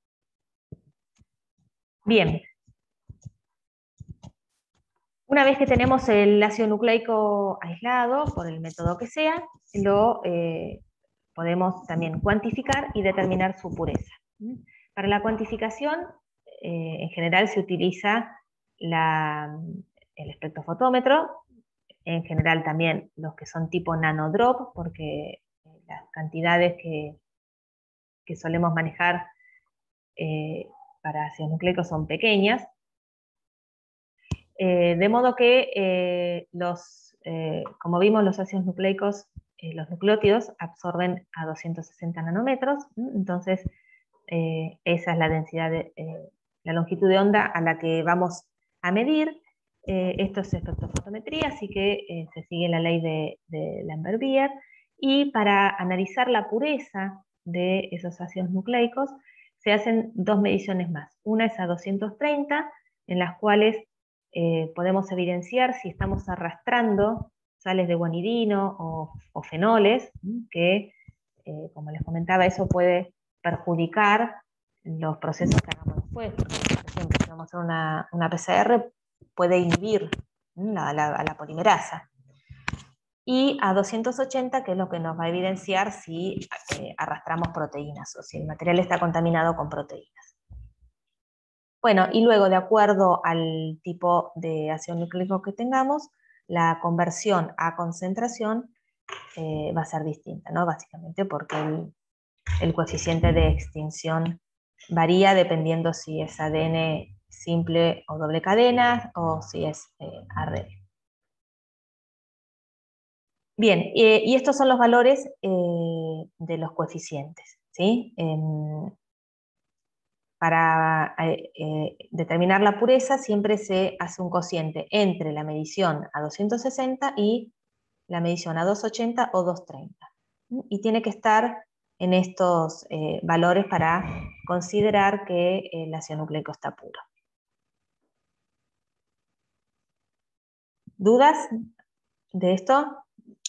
Bien. Una vez que tenemos el ácido nucleico aislado, por el método que sea, lo eh, podemos también cuantificar y determinar su pureza. Para la cuantificación, eh, en general se utiliza la, el espectrofotómetro, en general también los que son tipo nanodrop, porque las cantidades que, que solemos manejar eh, para ácidos nucleicos son pequeñas. Eh, de modo que, eh, los, eh, como vimos, los ácidos nucleicos, eh, los nucleótidos, absorben a doscientos sesenta nanómetros, ¿m? Entonces eh, esa es la densidad, de, eh, la longitud de onda a la que vamos a medir. Eh, esto es espectrofotometría, así que eh, se sigue la ley de, de Lambert-Beer, y para analizar la pureza de esos ácidos nucleicos se hacen dos mediciones más. Una es a doscientos treinta, en las cuales Eh, podemos evidenciar si estamos arrastrando sales de guanidino o, o fenoles, que, eh, como les comentaba, eso puede perjudicar los procesos que hagamos después. Porque, por ejemplo, si vamos a hacer una, una P C R, puede inhibir la, la, la polimerasa. Y a doscientos ochenta, que es lo que nos va a evidenciar si eh, arrastramos proteínas o si el material está contaminado con proteínas. Bueno, y luego, de acuerdo al tipo de ácido nucleico que tengamos, la conversión a concentración eh, va a ser distinta, ¿no? Básicamente porque el, el coeficiente de extinción varía dependiendo si es A D N simple o doble cadena o si es eh, R N A. Bien, eh, y estos son los valores eh, de los coeficientes, ¿sí? Eh, Para eh, eh, determinar la pureza siempre se hace un cociente entre la medición a doscientos sesenta y la medición a doscientos ochenta o doscientos treinta. Y tiene que estar en estos eh, valores para considerar que el ácido nucleico está puro. ¿Dudas de esto?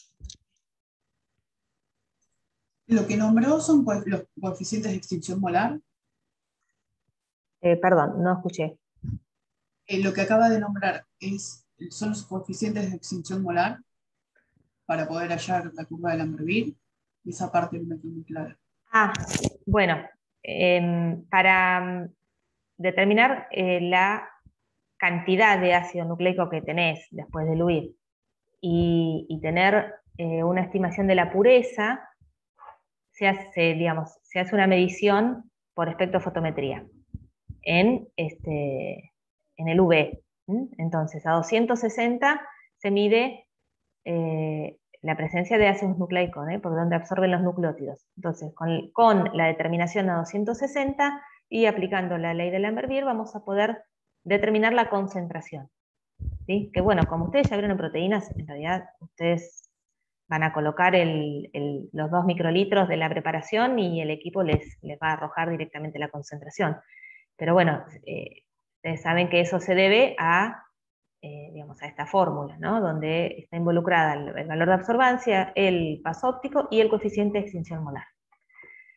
Lo que nombró son pues, los coeficientes de extinción molar. Eh, perdón, no escuché. Eh, lo que acaba de nombrar es, son los coeficientes de extinción molar para poder hallar la curva de Lambert-Beer. Esa parte no me quedó muy clara. Ah, bueno, eh, para determinar eh, la cantidad de ácido nucleico que tenés después de diluir y, y tener eh, una estimación de la pureza, se hace, digamos, se hace una medición por espectrofotometría en, este, en el U V. ¿Mm? Entonces, a doscientos sesenta se mide eh, la presencia de ácidos nucleicos, ¿eh? por donde absorben los nucleótidos. Entonces, con, con la determinación a doscientos sesenta y aplicando la ley de Lambert-Beer, vamos a poder determinar la concentración. ¿Sí? Que bueno, como ustedes ya vieron en proteínas, en realidad ustedes van a colocar el, el, los dos microlitros de la preparación y el equipo les, les va a arrojar directamente la concentración. Pero bueno, eh, ustedes saben que eso se debe a, eh, digamos, a esta fórmula, ¿no? Donde está involucrada el, el valor de absorbancia, el paso óptico y el coeficiente de extinción molar.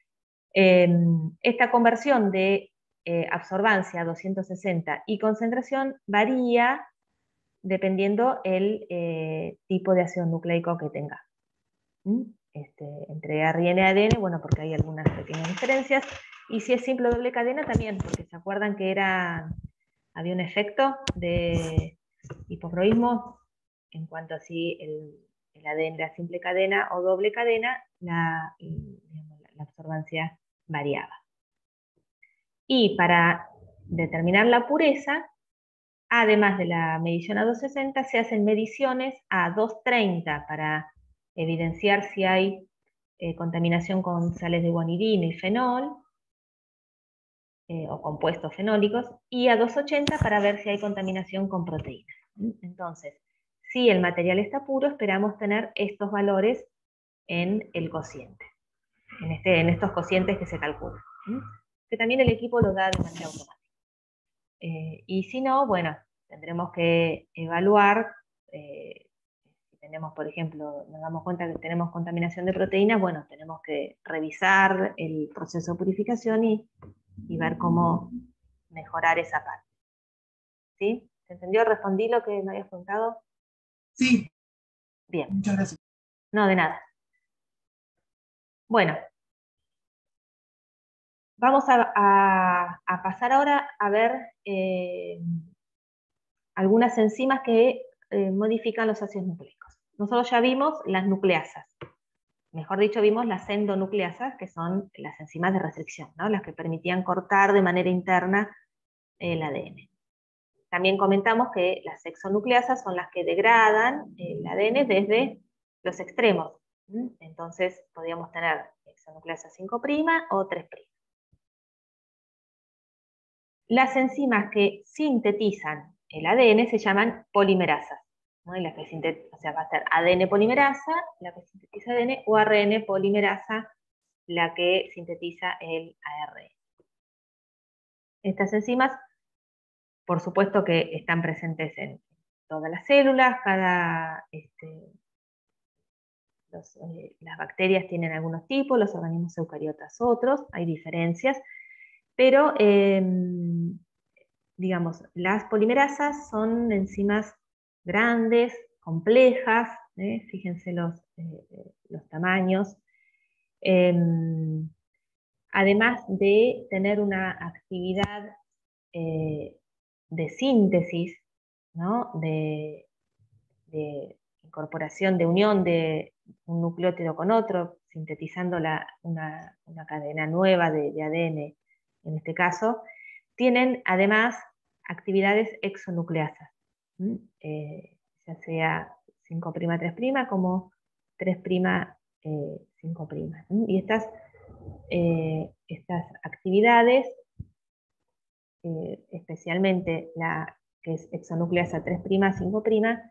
Eh, esta conversión de eh, absorbancia a doscientos sesenta y concentración varía dependiendo el eh, tipo de ácido nucleico que tenga. ¿Mm? Este, entre R N y A D N, bueno, porque hay algunas pequeñas diferencias, y si es simple o doble cadena también, porque se acuerdan que era, había un efecto de hipoproísmo en cuanto a si el, el A D N era simple cadena o doble cadena, la, digamos, la absorbancia variaba. Y para determinar la pureza, además de la medición a doscientos sesenta, se hacen mediciones a doscientos treinta para evidenciar si hay eh, contaminación con sales de guanidina y fenol, eh, o compuestos fenólicos, y a doscientos ochenta para ver si hay contaminación con proteínas. Entonces, si el material está puro, esperamos tener estos valores en el cociente, en, este, en estos cocientes que se calculan, que también el equipo los da de manera automática. Eh, y si no, bueno, tendremos que evaluar, eh, si tenemos, por ejemplo, nos damos cuenta que tenemos contaminación de proteínas, bueno, tenemos que revisar el proceso de purificación y, y ver cómo mejorar esa parte. ¿Sí? ¿Se entendió? ¿Respondí lo que me habías preguntado? Sí. Bien. Muchas gracias. No, de nada. Bueno. Vamos a, a, a pasar ahora a ver eh, algunas enzimas que eh, modifican los ácidos nucleicos. Nosotros ya vimos las nucleasas. Mejor dicho, vimos las endonucleasas, que son las enzimas de restricción, ¿no? Las que permitían cortar de manera interna el A D N. También comentamos que las exonucleasas son las que degradan el A D N desde los extremos. Entonces, podríamos tener exonucleasa cinco' o tres'. Las enzimas que sintetizan el A D N se llaman polimerasas, ¿no? Y las que sintetizan, o sea, va a ser A D N polimerasa, la que sintetiza A D N, o R N polimerasa, la que sintetiza el A R N. Estas enzimas, por supuesto que están presentes en todas las células, cada, este, los, eh, las bacterias tienen algunos tipos, los organismos eucariotas otros, hay diferencias, pero eh, digamos, las polimerasas son enzimas grandes, complejas, ¿eh? Fíjense los, eh, los tamaños, eh, además de tener una actividad eh, de síntesis, ¿no? de, de incorporación, de unión de un nucleótido con otro, sintetizando la, una, una cadena nueva de, de A D N, en este caso, tienen además actividades exonucleasas, eh, ya sea cinco' tres' como tres' cinco'. Y estas, eh, estas actividades, eh, especialmente la que es exonucleasa tres', cinco',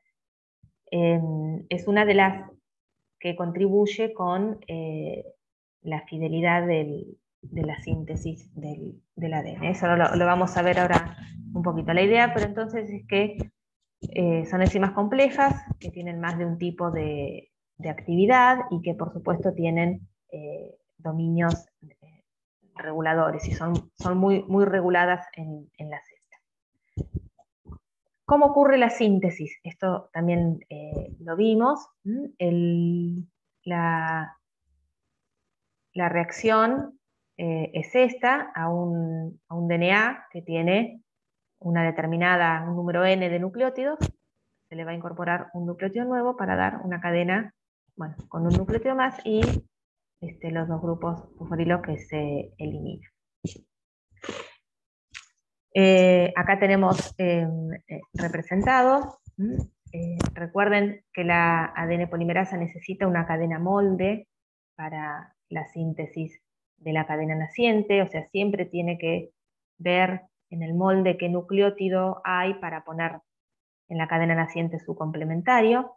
eh, es una de las que contribuye con eh, la fidelidad del, de la síntesis del, del A D N. Eso lo, lo vamos a ver ahora un poquito. La idea, pero entonces es que eh, son enzimas complejas, que tienen más de un tipo de, de actividad y que por supuesto tienen eh, dominios eh, reguladores y son, son muy, muy reguladas en, en la célula. ¿Cómo ocurre la síntesis? Esto también eh, lo vimos. El, la, la reacción eh, es esta a un, a un D N A que tiene una determinada, un número n de nucleótidos, se le va a incorporar un nucleótido nuevo para dar una cadena, bueno, con un nucleótido más y este, los dos grupos fosforilos que se eliminan. Eh, acá tenemos eh, eh, representados. Eh, recuerden que la A D N polimerasa necesita una cadena molde para la síntesis de la cadena naciente, o sea, siempre tiene que ver en el molde qué nucleótido hay para poner en la cadena naciente su complementario.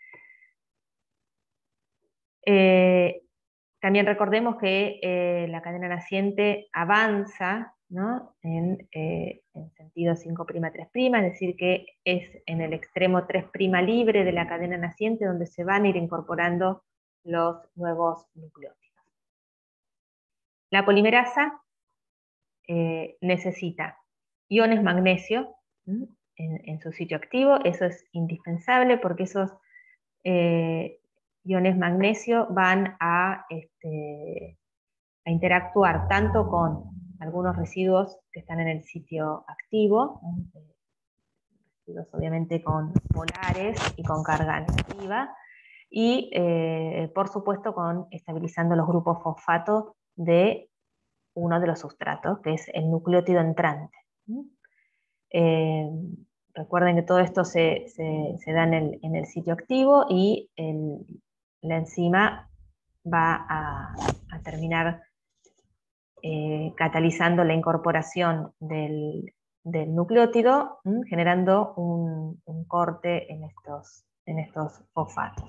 Eh, también recordemos que eh, la cadena naciente avanza, ¿no? en, eh, en sentido cinco', tres', es decir, que es en el extremo tres' libre de la cadena naciente donde se van a ir incorporando los nuevos nucleótidos. La polimerasa eh, necesita iones magnesio en, en su sitio activo. Eso es indispensable porque esos eh, iones magnesio van a, este, a interactuar tanto con algunos residuos que están en el sitio activo, residuos obviamente con polares y con carga negativa, y eh, por supuesto con estabilizando los grupos fosfato de uno de los sustratos, que es el nucleótido entrante. Eh, recuerden que todo esto se, se, se da en el, en el sitio activo y el, la enzima va a, a terminar eh, catalizando la incorporación del, del nucleótido, ¿m? generando un, un corte en estos, en estos fosfatos.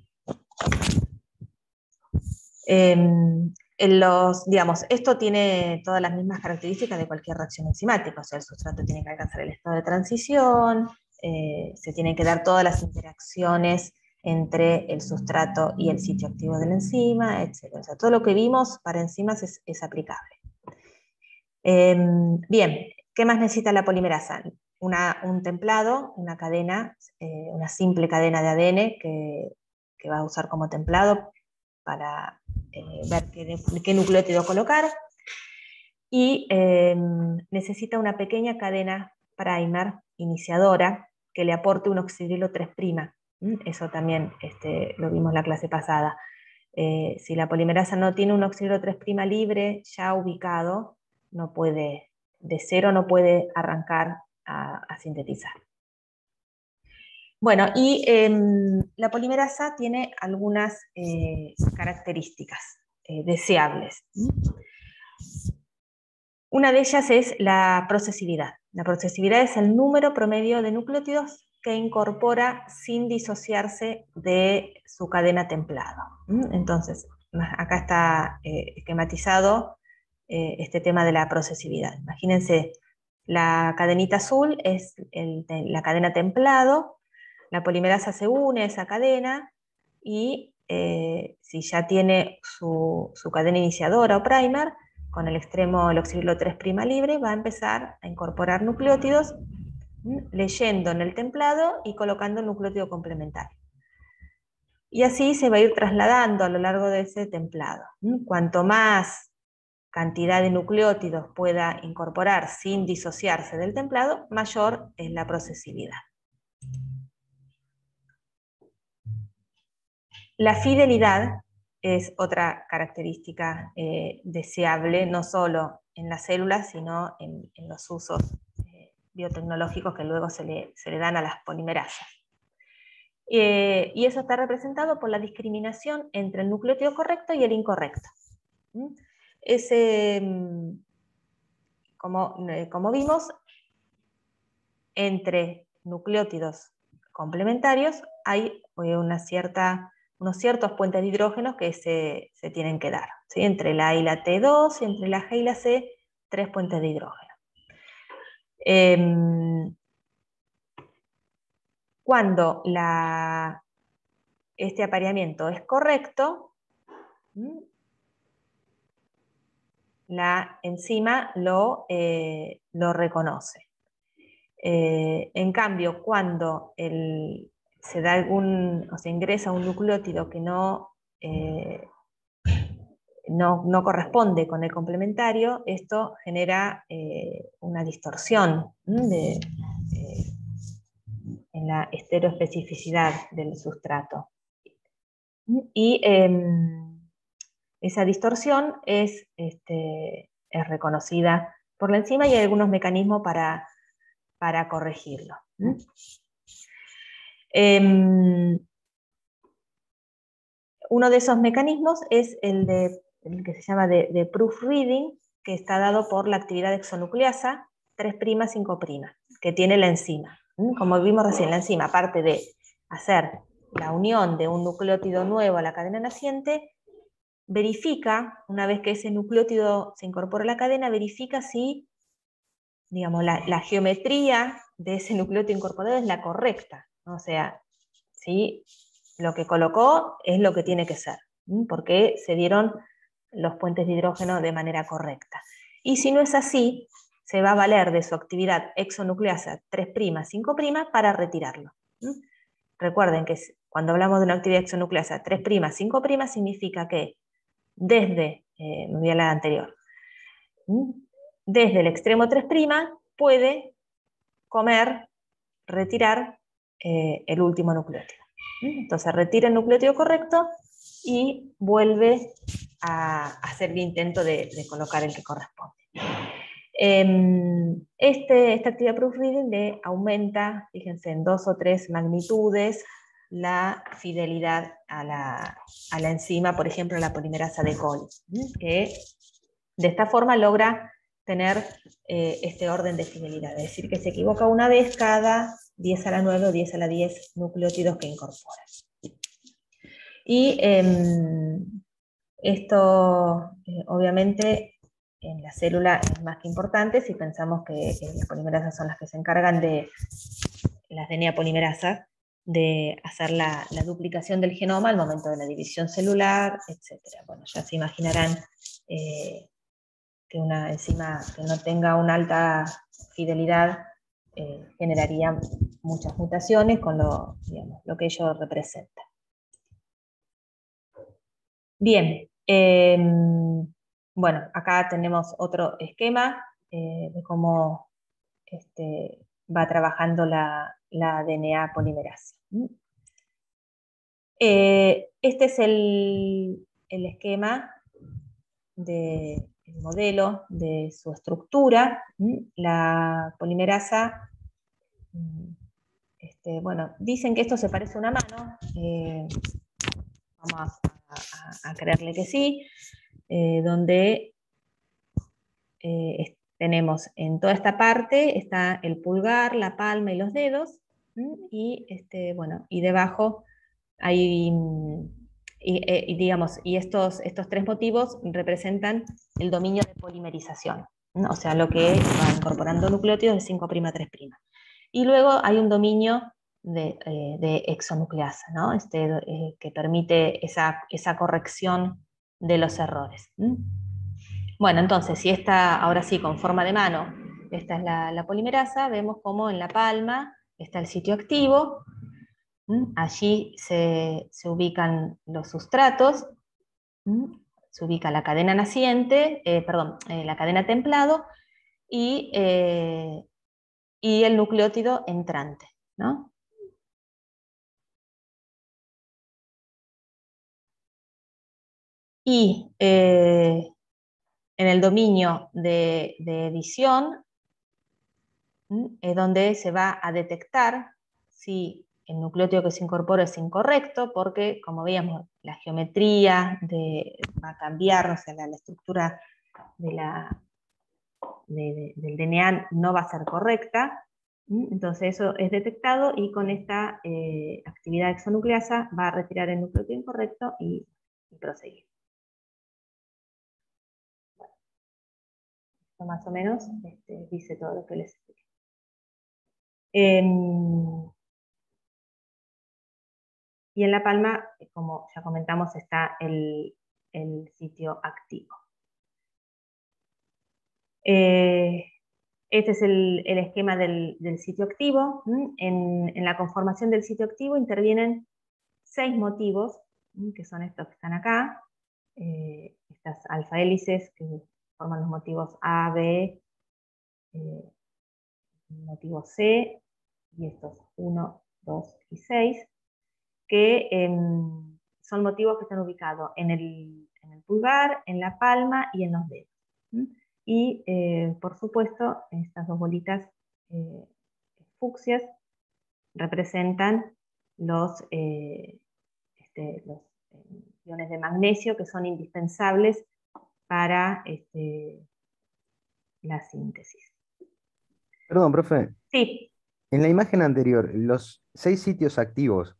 Eh, en los, digamos, esto tiene todas las mismas características de cualquier reacción enzimática, o sea, el sustrato tiene que alcanzar el estado de transición, eh, se tienen que dar todas las interacciones entre el sustrato y el sitio activo de la enzima, etcétera. O sea, todo lo que vimos para enzimas es, es aplicable. Eh, bien, ¿qué más necesita la polimerasa? Una, un templado, una cadena, eh, una simple cadena de A D N que, que va a usar como templado para eh, ver qué, qué nucleótido colocar, y eh, necesita una pequeña cadena primer iniciadora que le aporte un oxidrilo tres'. ¿Mm? Eso también este, lo vimos la clase pasada. Eh, si la polimerasa no tiene un oxidrilo tres' libre ya ubicado, no puede, de cero no puede arrancar a, a sintetizar. Bueno, y eh, la polimerasa tiene algunas eh, características eh, deseables. Una de ellas es la procesividad. La procesividad es el número promedio de nucleótidos que incorpora sin disociarse de su cadena templado. Entonces, acá está eh, esquematizado eh, este tema de la procesividad. Imagínense, la cadenita azul es el, la cadena templado. La polimerasa se une a esa cadena y eh, si ya tiene su, su cadena iniciadora o primer, con el extremo el oxidrilo tres' libre, va a empezar a incorporar nucleótidos, leyendo en el templado y colocando el nucleótido complementario. Y así se va a ir trasladando a lo largo de ese templado. Cuanto más cantidad de nucleótidos pueda incorporar sin disociarse del templado, mayor es la procesividad. La fidelidad es otra característica eh, deseable, no solo en las células, sino en, en los usos eh, biotecnológicos que luego se le, se le dan a las polimerasas. Eh, y eso está representado por la discriminación entre el nucleótido correcto y el incorrecto. ¿Mm? Ese, como, como vimos, entre nucleótidos complementarios hay una cierta, unos ciertos puentes de hidrógenos que se, se tienen que dar, ¿sí? Entre la A y la T dos, y entre la G y la C, tres puentes de hidrógeno. Eh, cuando la, este apareamiento es correcto, la enzima lo, eh, lo reconoce. Eh, en cambio, cuando el, se da algún, o se ingresa un nucleótido que no, eh, no, no corresponde con el complementario, esto genera eh, una distorsión de, eh, en la estereoespecificidad del sustrato. Y eh, esa distorsión es, este, es reconocida por la enzima y hay algunos mecanismos para para corregirlo. ¿Mm? Eh, uno de esos mecanismos es el, de, el que se llama de, de proofreading, que está dado por la actividad exonucleasa tres' cinco', que tiene la enzima. ¿Mm? Como vimos recién, la enzima, aparte de hacer la unión de un nucleótido nuevo a la cadena naciente, verifica, una vez que ese nucleótido se incorpora a la cadena, verifica si, digamos, la, la geometría de ese nucleótido incorporado es la correcta, ¿no? O sea, si lo que colocó es lo que tiene que ser, ¿sí? Porque se dieron los puentes de hidrógeno de manera correcta. Y si no es así, se va a valer de su actividad exonucleasa tres' cinco' para retirarlo. ¿Mm? Recuerden que cuando hablamos de una actividad exonucleasa tres', cinco' significa que desde, eh, me voy a la anterior, ¿Mm? desde el extremo tres' puede comer, retirar eh, el último nucleótido. ¿Mm? Entonces retira el nucleótido correcto y vuelve a hacer el intento de, de colocar el que corresponde. Este, esta actividad proofreading le aumenta, fíjense, en dos o tres magnitudes la fidelidad a la, a la enzima, por ejemplo, la polimerasa de Coli, que de esta forma logra tener eh, este orden de fidelidad, es decir, que se equivoca una vez cada diez a la nueve o diez a la diez nucleótidos que incorpora. Y eh, esto, eh, obviamente, en la célula es más que importante si pensamos que eh, las polimerasas son las que se encargan de, las D N A polimerasas, de hacer la, la duplicación del genoma al momento de la división celular, etcétera. Bueno, ya se imaginarán eh, que una enzima que no tenga una alta fidelidad eh, generaría muchas mutaciones con lo, digamos, lo que ello representa. Bien, eh, bueno, acá tenemos otro esquema eh, de cómo este, va trabajando la, la D N A polimerasa. Eh, este es el, el esquema del modelo de su estructura. La polimerasa, este, bueno, dicen que esto se parece a una mano. Eh, vamos a, a, a creerle que sí. Eh, donde eh, tenemos en toda esta parte está el pulgar, la palma y los dedos, y, este, bueno, y debajo hay, y, y, digamos, y estos, estos tres motivos representan el dominio de polimerización, ¿no? O sea, lo que va incorporando nucleótidos de cinco' tres'. Y luego hay un dominio de, eh, de exonucleasa, ¿no? Este, eh, que permite esa, esa corrección de los errores. ¿Mm? Bueno, entonces, si esta, ahora sí, con forma de mano, esta es la, la polimerasa, vemos como en la palma está el sitio activo. ¿Mm? Allí se, se ubican los sustratos. ¿Mm? Se ubica la cadena naciente, eh, perdón, eh, la cadena templado y, eh, y el nucleótido entrante, ¿no? Y eh, en el dominio de, de edición es donde se va a detectar si el nucleótido que se incorpora es incorrecto, porque, como veíamos, la geometría de, va a cambiar, o sea, la, la estructura de la, de, de, del D N A no va a ser correcta. Entonces eso es detectado y con esta eh, actividad exonucleasa va a retirar el nucleótido incorrecto y, y proseguir. Bueno, esto más o menos este, dice todo lo que les expliqué. Eh, y en la palma, como ya comentamos, está el, el sitio activo. Eh, este es el, el esquema del, del sitio activo. En, en la conformación del sitio activo intervienen seis motivos, que son estos que están acá. Eh, estas alfa hélices que forman los motivos A, B, eh, motivo C, y estos uno, dos y seis, que eh, son motivos que están ubicados en el, en el pulgar, en la palma y en los dedos. ¿Mm? Y, eh, por supuesto, estas dos bolitas eh, fucsias representan los, eh, este, los eh, iones de magnesio que son indispensables para este, la síntesis. Perdón, profe. Sí. En la imagen anterior, los seis sitios activos,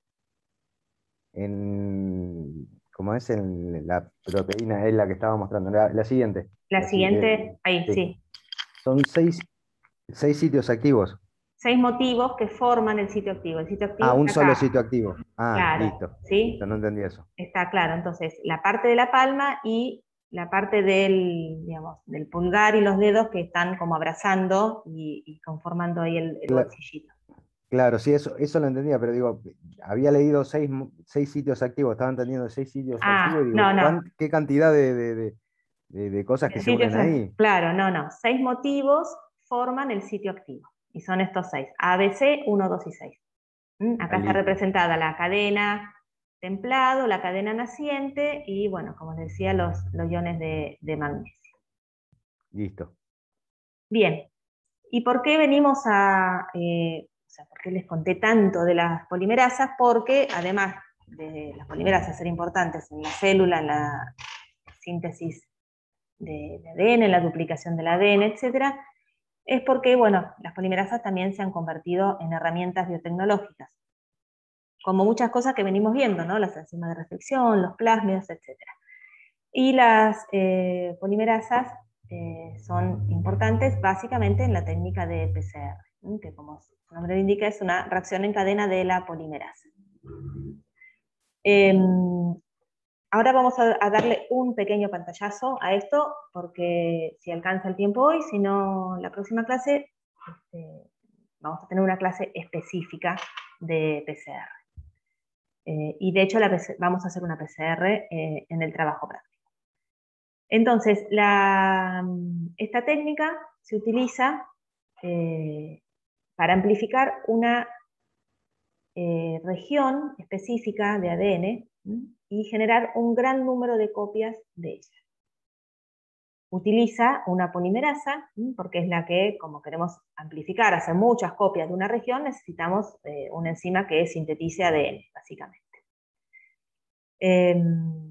en, como es en la proteína, es la que estaba mostrando, la, la siguiente. La, la siguiente, siguiente, ahí, sí. sí. Son seis, seis sitios activos. seis motivos que forman el sitio activo. El sitio activo Ah, un está solo acá. sitio activo. Ah, Claro, listo. ¿sí? Listo, no entendí eso. Está claro, entonces la parte de la palma y la parte del, digamos, del pulgar y los dedos que están como abrazando y, y conformando ahí el, el Cla- bolsillito. Claro, sí, eso, eso lo entendía, pero digo, había leído seis, mo- seis sitios activos, estaba entendiendo seis sitios activos Ah, y digo, no, no. ¿cuán- ¿qué cantidad de, de- de- de- de cosas que El se sitio unen es- ahí? claro, no, no. Seis motivos forman el sitio activo. Y son estos seis. A, B, C, uno, dos y seis. ¿Mm? Ah, Acá está listo, representada la cadena templado, la cadena naciente y, bueno, como les decía, los, los iones de, de magnesio. listo. Bien. ¿Y por qué venimos a, eh, o sea, por qué les conté tanto de las polimerasas? Porque además de las polimerasas ser importantes en la célula, en la síntesis de, de A D N, en la duplicación del A D N, etcétera, es porque, bueno, las polimerasas también se han convertido en herramientas biotecnológicas, como muchas cosas que venimos viendo, ¿no? Las enzimas de reflexión, los plásmidos, etcétera. Y las eh, polimerasas eh, son importantes básicamente en la técnica de P C R, que como su nombre lo indica es una reacción en cadena de la polimerasa. Eh, ahora vamos a, a darle un pequeño pantallazo a esto, porque si alcanza el tiempo hoy, si no la próxima clase, este, vamos a tener una clase específica de P C R. Eh, y de hecho la P C, vamos a hacer una P C R eh, en el trabajo práctico. Entonces, la, esta técnica se utiliza eh, para amplificar una eh, región específica de A D N, ¿m? Y generar un gran número de copias de ella. Utiliza una polimerasa, ¿m? Porque es la que, como queremos amplificar, hacer muchas copias de una región, necesitamos eh, una enzima que sintetice A D N, básicamente. Eh,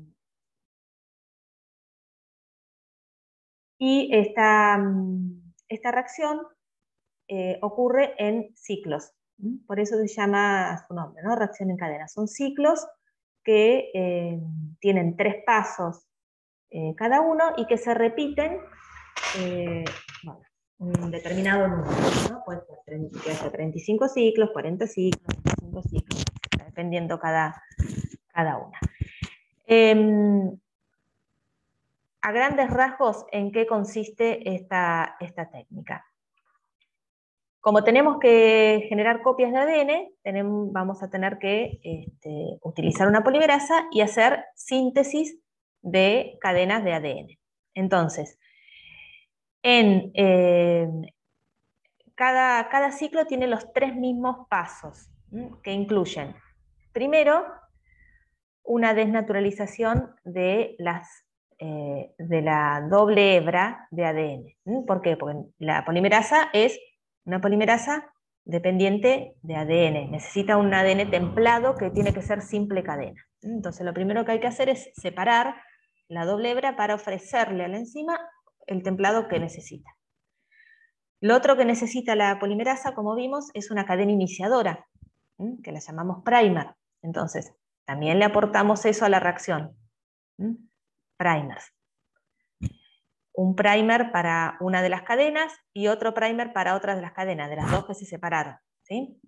y esta, esta reacción eh, ocurre en ciclos. Por eso se llama su nombre, ¿no? Reacción en cadena. Son ciclos que eh, tienen tres pasos eh, cada uno y que se repiten eh, bueno, un determinado número, ¿no? Puede ser que haya treinta y cinco ciclos, cuarenta ciclos, veinticinco ciclos, dependiendo cada, cada una. Eh, a grandes rasgos, ¿en qué consiste esta, esta técnica? Como tenemos que generar copias de A D N, tenemos, vamos a tener que este, utilizar una polimerasa y hacer síntesis de cadenas de A D N. Entonces, en, eh, cada, cada ciclo tiene los tres mismos pasos, ¿sí? Que incluyen, primero, una desnaturalización de, las, eh, de la doble hebra de A D N. ¿Sí? ¿Por qué? Porque la polimerasa es una polimerasa dependiente de A D N. Necesita un A D N templado que tiene que ser simple cadena. Entonces lo primero que hay que hacer es separar la doble hebra para ofrecerle a la enzima el templado que necesita. Lo otro que necesita la polimerasa, como vimos, es una cadena iniciadora, ¿sí? Que la llamamos primer. Entonces, también le aportamos eso a la reacción. ¿Mm? Primers. Un primer para una de las cadenas y otro primer para otra de las cadenas, de las dos que se separaron. ¿Sí?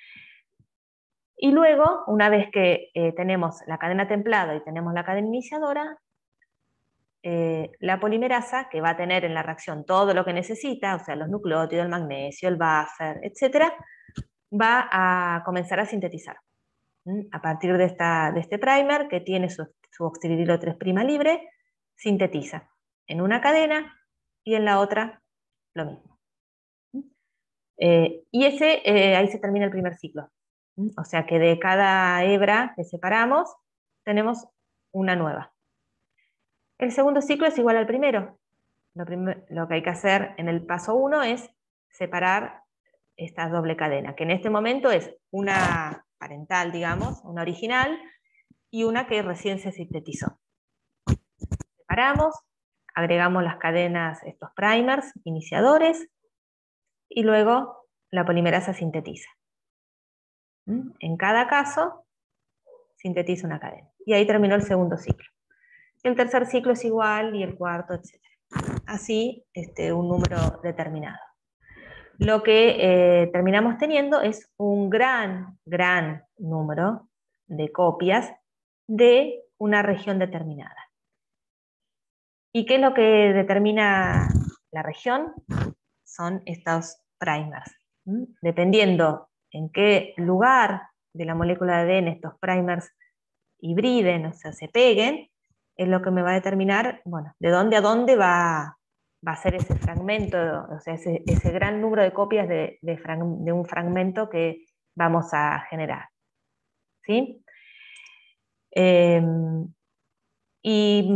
Y luego, una vez que eh, tenemos la cadena templada y tenemos la cadena iniciadora, eh, la polimerasa, que va a tener en la reacción todo lo que necesita, o sea, los nucleótidos, el magnesio, el buffer, etcétera, va a comenzar a sintetizar. A partir de, esta, de este primer, que tiene su, su oxidrilo tres' libre, sintetiza en una cadena y en la otra lo mismo. Eh, y ese, eh, ahí se termina el primer ciclo. O sea que de cada hebra que separamos, tenemos una nueva. El segundo ciclo es igual al primero. Lo, prim lo que hay que hacer en el paso uno es separar esta doble cadena, que en este momento es una parental, digamos, una original, y una que recién se sintetizó. Separamos, agregamos las cadenas, estos primers, iniciadores, y luego la polimerasa sintetiza. ¿Mm? En cada caso, sintetiza una cadena. Y ahí terminó el segundo ciclo. El tercer ciclo es igual, y el cuarto, etcétera. Así, este, un número determinado. lo que eh, terminamos teniendo es un gran, gran número de copias de una región determinada. ¿Y qué es lo que determina la región? Son estos primers. ¿Mm? Dependiendo en qué lugar de la molécula de A D N estos primers hibriden, o sea, se peguen, es lo que me va a determinar, bueno, de dónde a dónde va, va a ser ese fragmento, o sea, ese, ese gran número de copias de, de, frag, de un fragmento que vamos a generar. ¿Sí? Eh, y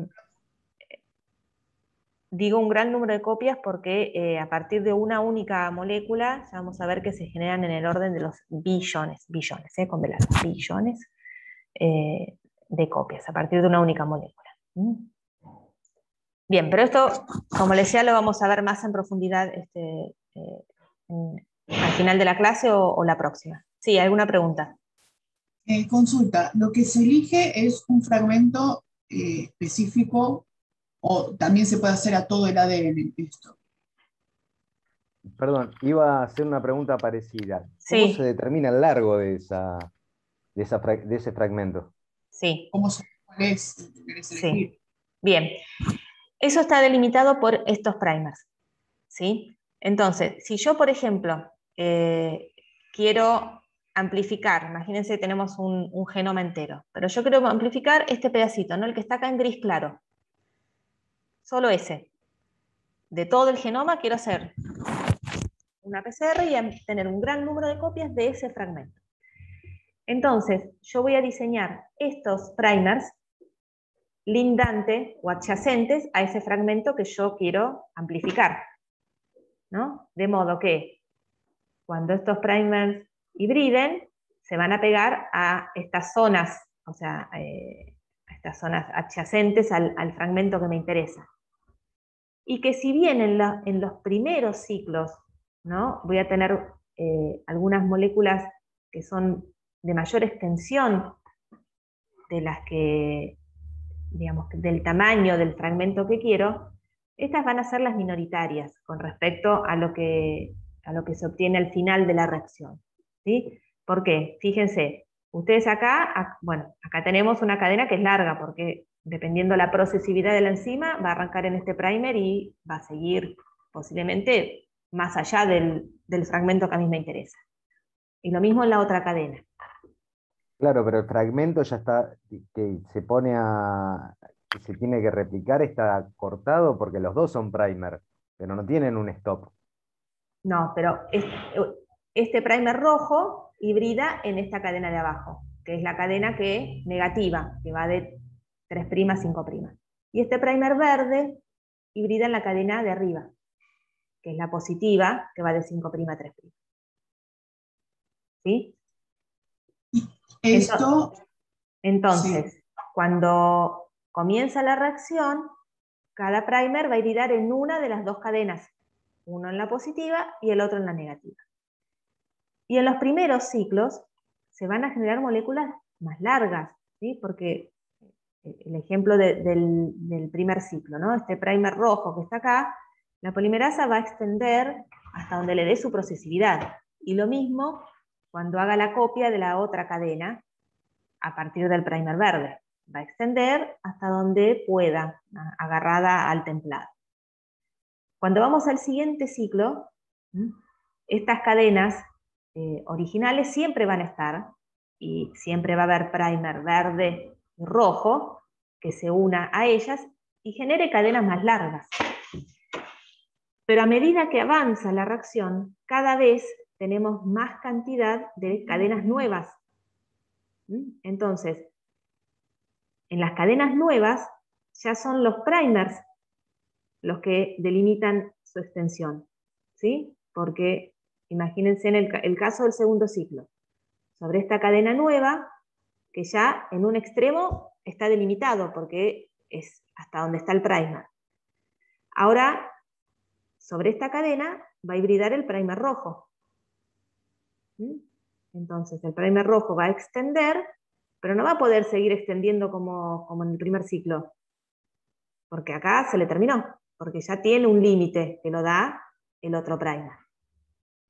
digo un gran número de copias porque eh, a partir de una única molécula ya vamos a ver que se generan en el orden de los billones, billones, ¿eh? Con B larga, billones eh, de copias a partir de una única molécula. ¿Mm? Bien, pero esto, como les decía, lo vamos a ver más en profundidad este, eh, en, al final de la clase o, o la próxima. Sí, ¿alguna pregunta? Eh, consulta, ¿lo que se elige es un fragmento eh, específico o también se puede hacer a todo el A D N esto? Perdón, iba a hacer una pregunta parecida. ¿Cómo Sí. se determina el largo de, esa, de, esa, de ese fragmento? Sí. ¿Cómo se cuál es? ¿Querés elegir? Sí. Bien. Eso está delimitado por estos primers. ¿Sí? Entonces, si yo, por ejemplo, eh, quiero amplificar, imagínense que tenemos un, un genoma entero, pero yo quiero amplificar este pedacito, ¿no? El que está acá en gris claro. Solo ese. De todo el genoma quiero hacer una P C R y tener un gran número de copias de ese fragmento. Entonces, yo voy a diseñar estos primers lindante o adyacentes a ese fragmento que yo quiero amplificar, ¿no? De modo que cuando estos primers hibriden, se van a pegar a estas zonas, o sea, eh, a estas zonas adyacentes al, al fragmento que me interesa. Y que si bien en, la, en los primeros ciclos, ¿no? Voy a tener eh, algunas moléculas que son de mayor extensión de las que, digamos, del tamaño del fragmento que quiero, estas van a ser las minoritarias con respecto a lo que, a lo que se obtiene al final de la reacción. ¿Sí? ¿Por qué? Fíjense, ustedes acá, bueno, acá tenemos una cadena que es larga, porque dependiendo la procesividad de la enzima, va a arrancar en este primer y va a seguir posiblemente más allá del, del fragmento que a mí me interesa. Y lo mismo en la otra cadena. Claro, pero el fragmento ya está, que se pone a, que se tiene que replicar, está cortado porque los dos son primer, pero no tienen un stop. No, pero es, este primer rojo hibrida en esta cadena de abajo, que es la cadena que negativa, que va de tres' a cinco'. Y este primer verde hibrida en la cadena de arriba, que es la positiva, que va de cinco' a tres'. ¿Sí? Esto, entonces, sí. Cuando comienza la reacción, cada primer va a hibridar en una de las dos cadenas, uno en la positiva y el otro en la negativa. Y en los primeros ciclos se van a generar moléculas más largas, ¿sí? Porque el ejemplo de, del, del primer ciclo, ¿no? Este primer rojo que está acá, la polimerasa va a extender hasta donde le dé su procesividad. Y lo mismo cuando haga la copia de la otra cadena a partir del primer verde. Va a extender hasta donde pueda, agarrada al templado. Cuando vamos al siguiente ciclo, estas cadenas eh, originales siempre van a estar, y siempre va a haber primer verde y rojo que se una a ellas y genere cadenas más largas. Pero a medida que avanza la reacción, cada vez tenemos más cantidad de cadenas nuevas. Entonces, en las cadenas nuevas ya son los primers los que delimitan su extensión, ¿sí? Porque imagínense en el, el caso del segundo ciclo, sobre esta cadena nueva, que ya en un extremo está delimitado, porque es hasta donde está el primer. Ahora, sobre esta cadena va a hibridar el primer rojo. ¿Mm? Entonces, el primer rojo va a extender, pero no va a poder seguir extendiendo como, como en el primer ciclo, porque acá se le terminó, porque ya tiene un límite que lo da el otro primer.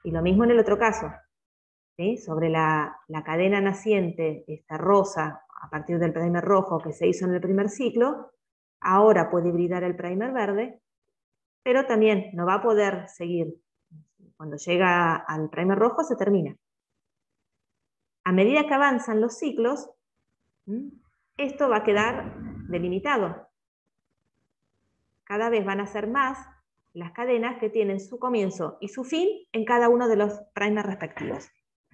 Y lo mismo en el otro caso, ¿sí? Sobre la, la cadena naciente, esta rosa, a partir del primer rojo que se hizo en el primer ciclo, ahora puede hibridar el primer verde, pero también no va a poder seguir. Cuando llega al primer rojo se termina. A medida que avanzan los ciclos, esto va a quedar delimitado. Cada vez van a ser más las cadenas que tienen su comienzo y su fin en cada uno de los primers respectivos.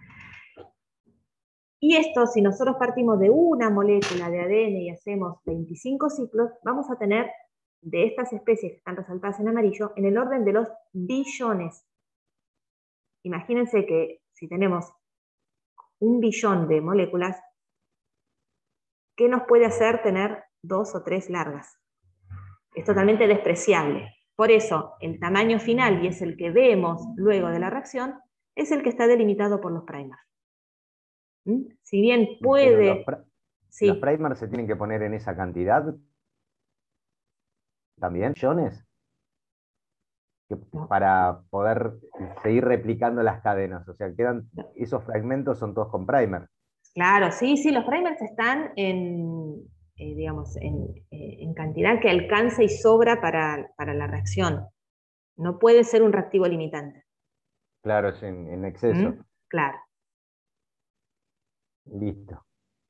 Y esto, si nosotros partimos de una molécula de A D N y hacemos veinticinco ciclos, vamos a tener de estas especies que están resaltadas en amarillo en el orden de los billones. Imagínense que si tenemos un billón de moléculas, ¿qué nos puede hacer tener dos o tres largas? Es totalmente despreciable. Por eso, el tamaño final, y es el que vemos luego de la reacción, es el que está delimitado por los primers. ¿Mm? Si bien puede... Pero los, sí. ¿Los primers se tienen que poner en esa cantidad? ¿También? ¿Billones? No. Para poder seguir replicando las cadenas. O sea, quedan, esos fragmentos son todos con primer. Claro, sí, sí, los primers están en, eh, digamos, en, eh, en cantidad que alcanza y sobra para, para la reacción. No puede ser un reactivo limitante. Claro, es en, en exceso. ¿Mm? Claro. Listo.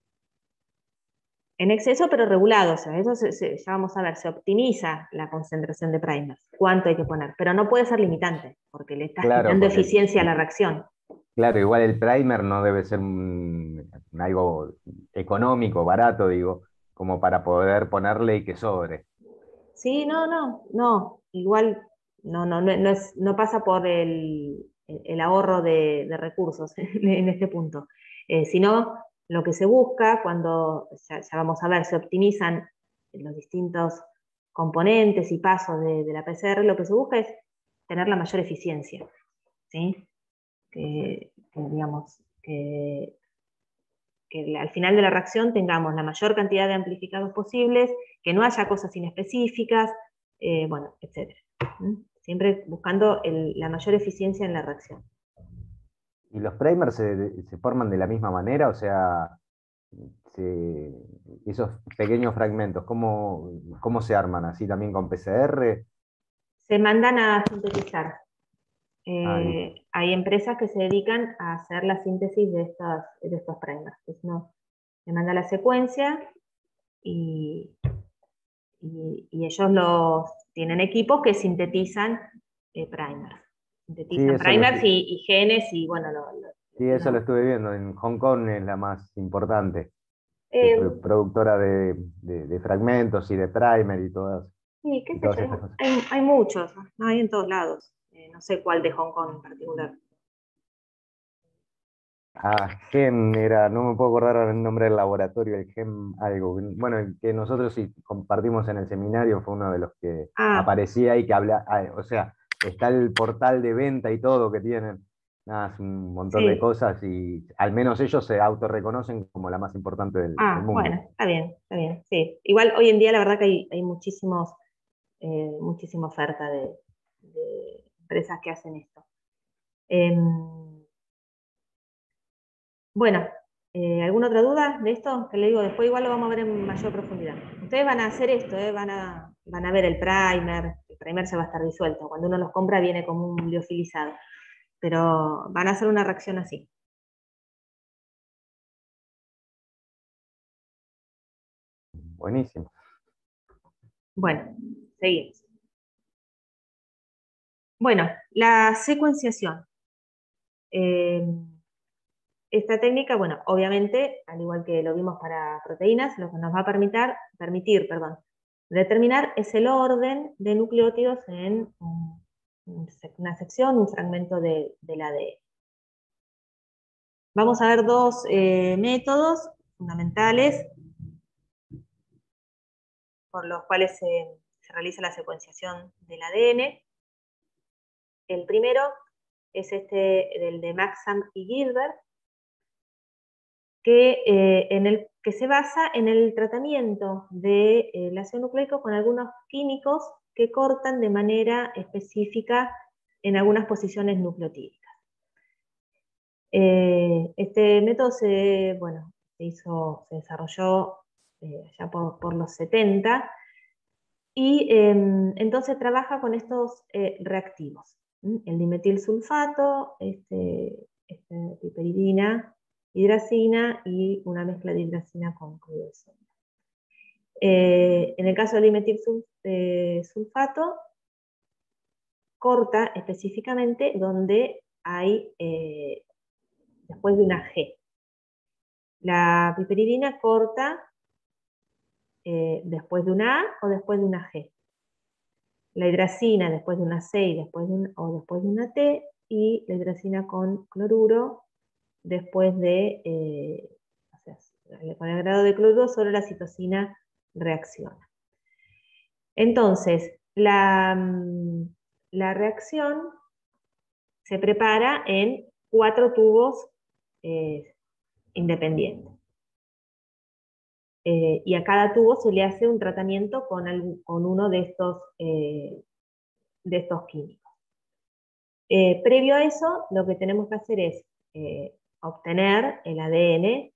En exceso, pero regulado. O sea, eso se, se, ya vamos a ver, se optimiza la concentración de primers. ¿Cuánto hay que poner? Pero no puede ser limitante, porque le estás Claro, quitando porque, eficiencia a la reacción. claro, igual el primer no debe ser un- algo económico, barato, digo, como para poder ponerle y que sobre. Sí, no, no, no. Igual no, no, no, no, es, no pasa por el, el ahorro de, de recursos en este punto. Eh, sino lo que se busca cuando, ya, ya vamos a ver, se optimizan los distintos componentes y pasos de, de la P C R, lo que se busca es tener la mayor eficiencia, ¿sí? Que, que, digamos, que, que al final de la reacción tengamos la mayor cantidad de amplificados posibles, que no haya cosas inespecíficas, eh, bueno, etcétera. ¿Mm? Siempre buscando el, la mayor eficiencia en la reacción. ¿Y los primers se, se forman de la misma manera? O sea, se- esos pequeños fragmentos, ¿cómo, cómo se arman? ¿Así también con P C R? Se mandan a sintetizar. Ah, listo. Eh, hay empresas que se dedican a hacer la síntesis de, estas, de estos primers. Entonces, no, se manda la secuencia y, y, y ellos los, tienen equipos que sintetizan eh, primers. Sí, Sintetizan eso lo, primers estu- y, y genes y bueno, lo, lo, sí, eso lo lo- estuve viendo. En Hong Kong es la más importante, que es eh, pro- productora de, de- de fragmentos y de primer y todas, sí, qué y sé todas yo, estas cosas. hay, hay muchos, ¿no? Hay en todos lados. Eh, no sé cuál de Hong Kong en particular. Ah, Gem era, no me puedo acordar ahora el nombre del laboratorio, el Gem algo. Bueno, el que nosotros sí compartimos en el seminario fue uno de los que Ah, aparecía y que habla, ah, o sea, está el portal de venta y todo que tienen. Nada, es un montón de sí. cosas y al menos ellos se autorreconocen como la más importante del, del Ah, mundo. bueno, está bien, está bien, sí. Igual hoy en día la verdad que hay, hay muchísimos, eh, muchísima oferta de, de empresas que hacen esto. Em, bueno, eh, ¿alguna otra duda de esto? Que le digo, después igual lo vamos a ver en mayor profundidad. Ustedes van a hacer esto, eh, van a, van a ver el primer, el primer se va a estar disuelto. Cuando uno los compra viene como un liofilizado, pero van a hacer una reacción así. Buenísimo. Bueno, seguimos. Bueno, la secuenciación. Eh, esta técnica, bueno, obviamente, al igual que lo vimos para proteínas, lo que nos va a permitir, permitir perdón, determinar es el orden de nucleótidos en un, una sección, un fragmento de, del A D N. Vamos a ver dos eh, métodos fundamentales por los cuales se, se realiza la secuenciación del A D N. El primero es este del de Maxam y Gilbert, que, eh, en el, que se basa en el tratamiento del de, eh, ácido nucleico con algunos químicos que cortan de manera específica en algunas posiciones nucleotídicas. Eh, este método se, bueno, se, hizo, se desarrolló eh, ya por, por los setenta, y eh, entonces trabaja con estos eh, reactivos. ¿Mm? El dimetilsulfato, este, este, piperidina, hidracina y una mezcla de hidracina con cloruro de sodio. Eh, en el caso del dimetilsulfato, corta específicamente donde hay, eh, después de una G. La piperidina corta eh, después de una A o después de una G. La hidracina después de una C y después de un, o después de una T, y la hidracina con cloruro después de, eh, o sea, con el grado de cloruro solo la citosina reacciona. Entonces, la, la reacción se prepara en cuatro tubos eh, independientes. Eh, y a cada tubo se le hace un tratamiento con, el, con uno de estos, eh, de estos químicos. Eh, previo a eso, lo que tenemos que hacer es eh, obtener el A D N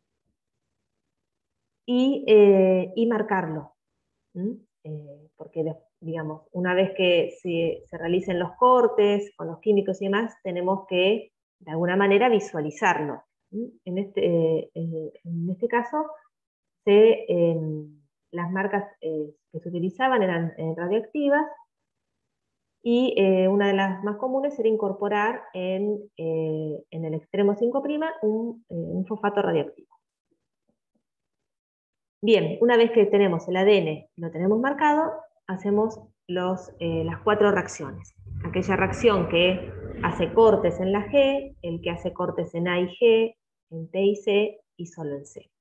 y, eh, y marcarlo. ¿Mm? Eh, porque, digamos, una vez que se, se realicen los cortes con los químicos y demás, tenemos que, de alguna manera, visualizarlo. ¿Mm? En, este, eh, en este caso, se, eh, las marcas eh, que se utilizaban eran eh, radioactivas, y eh, una de las más comunes era incorporar en, eh, en el extremo cinco' un, eh, un fosfato radioactivo. Bien, una vez que tenemos el A D N, lo tenemos marcado, hacemos los, eh, las cuatro reacciones. Aquella reacción que hace cortes en la G, el que hace cortes en A y G, en T y C, y solo en C.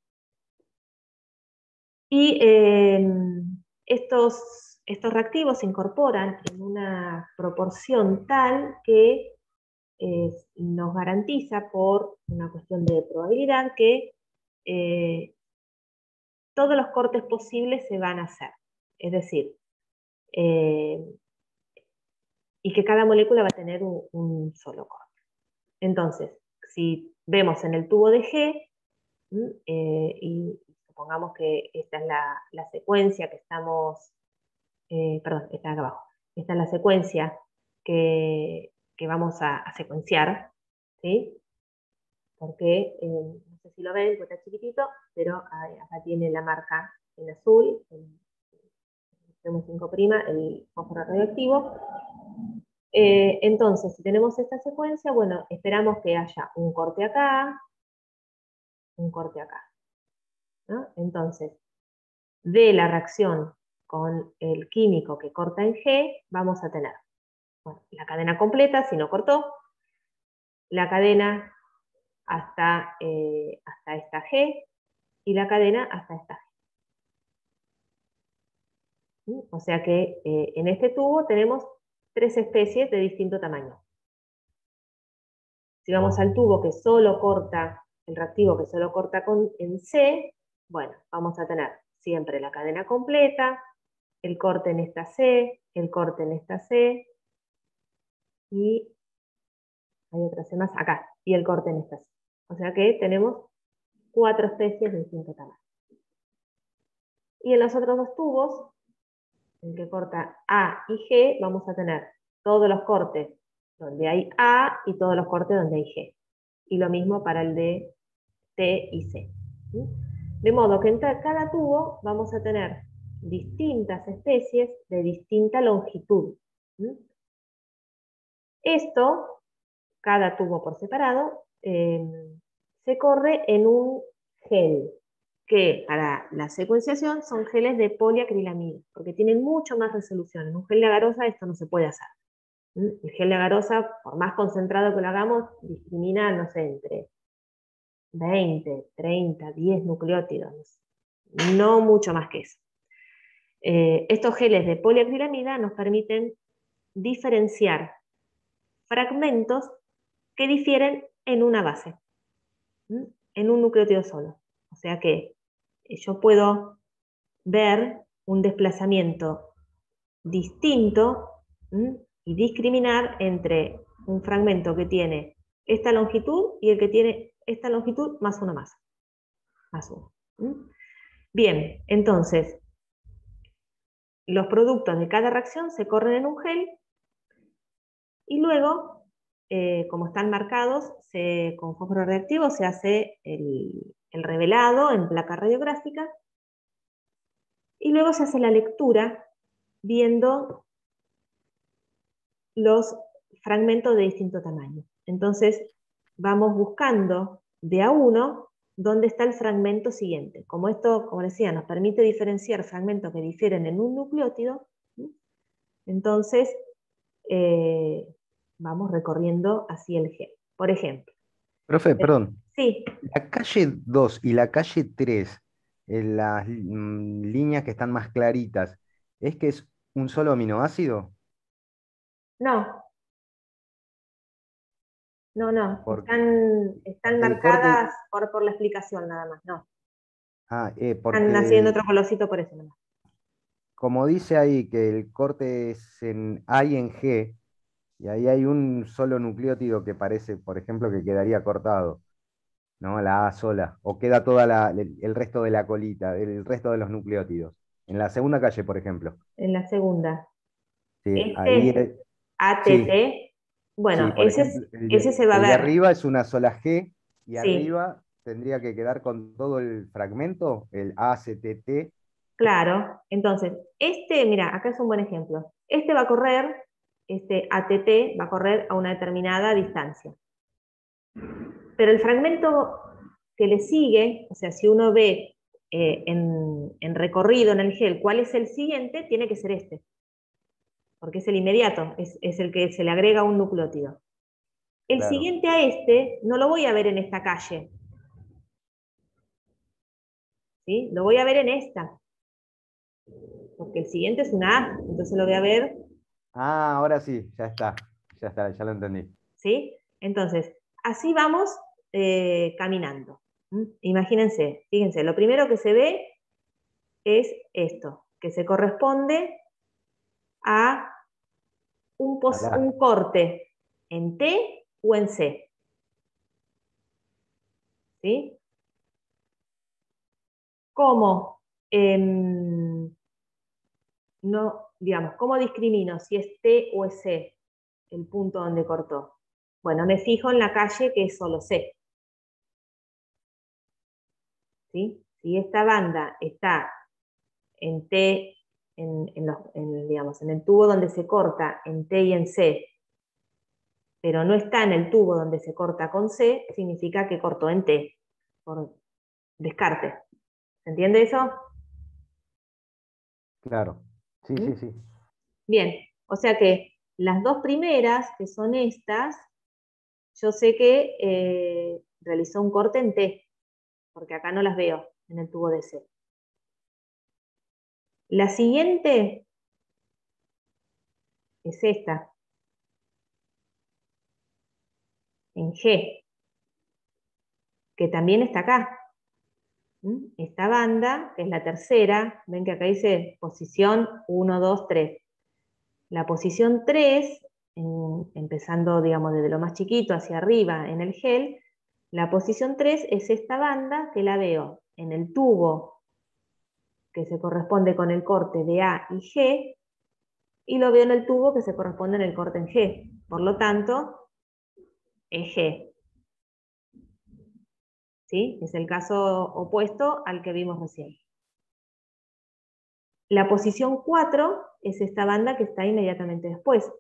Y eh, estos, estos reactivos se incorporan en una proporción tal que eh, nos garantiza, por una cuestión de probabilidad, que eh, todos los cortes posibles se van a hacer. Es decir, eh, y que cada molécula va a tener un, un solo corte. Entonces, si vemos en el tubo de G, eh, y supongamos que esta es la, la secuencia que estamos, eh, perdón, está acá abajo, esta es la secuencia que, que vamos a, a secuenciar, ¿sí? Porque, eh, no sé si lo ven, porque está chiquitito, pero acá tiene la marca en azul, en el extremo cinco', el fósforo radioactivo. Eh, entonces, si tenemos esta secuencia, bueno, esperamos que haya un corte acá, un corte acá, ¿no? Entonces, de la reacción con el químico que corta en G, vamos a tener, bueno, la cadena completa, si no cortó, la cadena hasta, eh, hasta esta G, y la cadena hasta esta G. ¿Mm? O sea que eh, en este tubo tenemos tres especies de distinto tamaño. Si vamos al tubo que solo corta, el reactivo que solo corta con, en C, bueno, vamos a tener siempre la cadena completa, el corte en esta C, el corte en esta C, y hay otra C más acá, y el corte en esta C. O sea que tenemos cuatro especies de distinto tamaño. Y en los otros dos tubos, el que corta A y G, vamos a tener todos los cortes donde hay A y todos los cortes donde hay G. Y lo mismo para el de T y C. De modo que en cada tubo vamos a tener distintas especies de distinta longitud. Esto, cada tubo por separado, eh, se corre en un gel, que para la secuenciación son geles de poliacrilamida, porque tienen mucho más resolución. En un gel de agarosa esto no se puede hacer. El gel de agarosa, por más concentrado que lo hagamos, discrimina, no sé, entre veinte, treinta, diez nucleótidos, no mucho más que eso. Eh, estos geles de poliacrilamida nos permiten diferenciar fragmentos que difieren en una base, ¿sí? En un nucleótido solo. O sea que yo puedo ver un desplazamiento distinto, ¿sí? Y discriminar entre un fragmento que tiene esta longitud y el que tiene esta longitud más una masa. Más uno. ¿Mm? Bien, entonces, los productos de cada reacción se corren en un gel y luego, eh, como están marcados, se, con fósforo reactivo se hace el, el revelado en placa radiográfica y luego se hace la lectura viendo los fragmentos de distinto tamaño. Entonces, vamos buscando de a uno dónde está el fragmento siguiente. Como esto, como decía, nos permite diferenciar fragmentos que difieren en un nucleótido, ¿sí? Entonces, eh, vamos recorriendo así el gel. Por ejemplo. Profe, perdón. Sí. La calle dos y la calle tres, en las mm, líneas que están más claritas, ¿es que es un solo aminoácido? No. No, no. Porque, Están, están porque el corte... marcadas por, por la explicación nada más. No. Ah, eh, Están haciendo porque otro colorcito por eso nomás. como dice ahí que el corte es en A y en G, y ahí hay un solo nucleótido que parece, por ejemplo, que quedaría cortado, ¿no? La A sola, o queda toda la, el, el resto de la colita, el resto de los nucleótidos. En la segunda calle, por ejemplo. En la segunda. Sí, ahí, Este eh, sí, A T T, sí, bueno, por ese, es- ejemplo, el ese de, se va a el de ver. arriba es una sola G, y Sí, arriba tendría que quedar con todo el fragmento, el A C T T. claro. Entonces, este, mira, acá es un buen ejemplo. Este va a correr, este A T T va a correr a una determinada distancia. Pero el fragmento que le sigue, o sea, si uno ve eh, en, en recorrido en el gel cuál es el siguiente, tiene que ser este. Porque es el inmediato, es, es el que se le agrega un nucleótido. El Claro, siguiente a este no lo voy a ver en esta calle, ¿sí? Lo voy a ver en esta, porque el siguiente es una A, entonces lo voy a ver, ah, ahora sí, ya está, ya está, ya lo entendí. ¿sí? Entonces, así vamos eh, caminando. ¿Mm? Imagínense, fíjense, lo primero que se ve es esto, que se corresponde a un, pos, Alá, un corte en T o en C, ¿sí? ¿Cómo? Eh, no, digamos, ¿cómo discrimino si es T o es C el punto donde cortó? Bueno, me fijo en la calle que es solo C, ¿sí? Si esta banda está en T, en, en, los, en, digamos, en el tubo donde se corta en T y en C, pero no está en el tubo donde se corta con C, significa que cortó en T, por descarte. ¿Se entiende eso? claro, sí, ¿Mm? sí, sí. Bien, o sea que las dos primeras, que son estas, yo sé que eh, realizó un corte en T, porque acá no las veo en el tubo de C. La siguiente es esta, en G, que también está acá. ¿Mm? Esta banda, que es la tercera, ven que acá dice posición uno, dos, tres. La posición tres, en, empezando digamos desde lo más chiquito hacia arriba en el gel, la posición tres es esta banda que la veo en el tubo que se corresponde con el corte de A y G, y lo veo en el tubo que se corresponde en el corte en G. Por lo tanto, es G. ¿Sí? Es el caso opuesto al que vimos recién. La posición cuatro es esta banda que está inmediatamente después,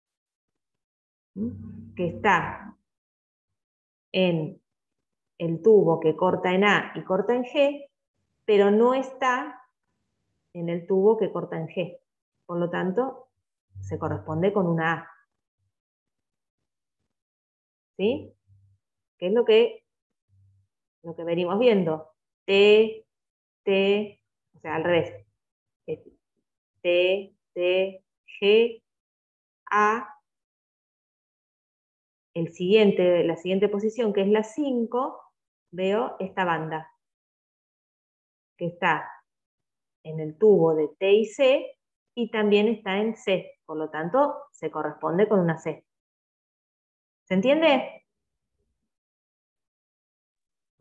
¿sí? Que está en el tubo que corta en A y corta en G, pero no está en el tubo que corta en G. Por lo tanto, se corresponde con una A. ¿Sí? Que es lo que, lo que venimos viendo. T, T, o sea, al revés. T, T, G, A. El siguiente, la siguiente posición, que es la cinco, veo esta banda, que está en el tubo de T y C, y también está en C, por lo tanto, se corresponde con una C. ¿Se entiende?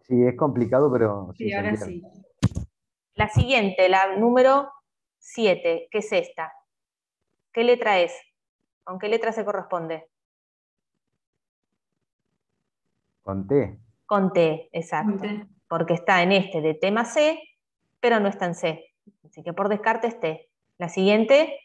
Sí, es complicado, pero sí Sí, se ahora entiende. sí. La siguiente, la número siete, ¿qué es esta? ¿Qué letra es? ¿Con qué letra se corresponde? Con T. Con T, exacto. Monté. Porque está en este de tema C, pero no está en C. Así que por descarte es T. La siguiente,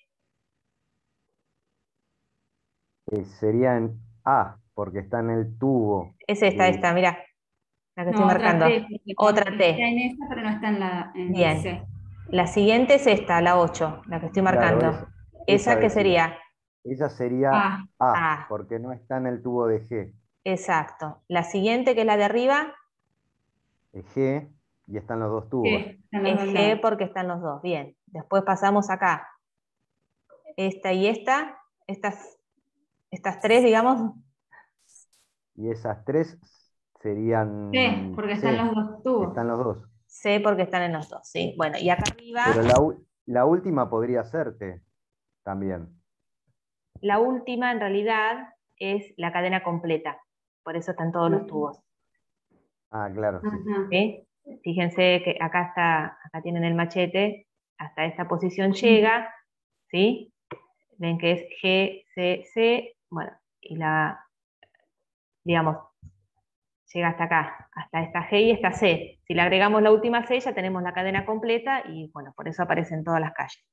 eh, sería en A, porque está en el tubo es esta, de... esta, mirá, la que estoy No, otra marcando. T, porque Otra está T. en esa, pero no está en la en Bien. C. La siguiente es esta, la ocho, la que estoy Claro, marcando. es, esa ¿Esa qué decía. sería? Esa sería Ah, A, A. porque no está en el tubo de G. Exacto. La siguiente, que es la de arriba, Es G y están los dos tubos. G, están los es dos G lados. porque están los dos. Bien. Después pasamos acá. Esta y esta, estas, estas tres, digamos, Y esas tres C, serían porque están C, los dos tubos. están los dos. C porque están en los dos, ¿sí? Bueno, y acá arriba, Pero la, u- la última podría ser T también. la última en realidad es la cadena completa. Por eso están todos los tubos. Ah, claro, sí. Ajá. ¿Sí? Fíjense que acá está, acá tienen el machete, hasta esta posición llega, ¿sí? Ven que es G, C, C, bueno, y la, digamos, llega hasta acá, hasta esta G y esta C. Si le agregamos la última C, ya tenemos la cadena completa y, bueno, por eso aparece en todas las calles.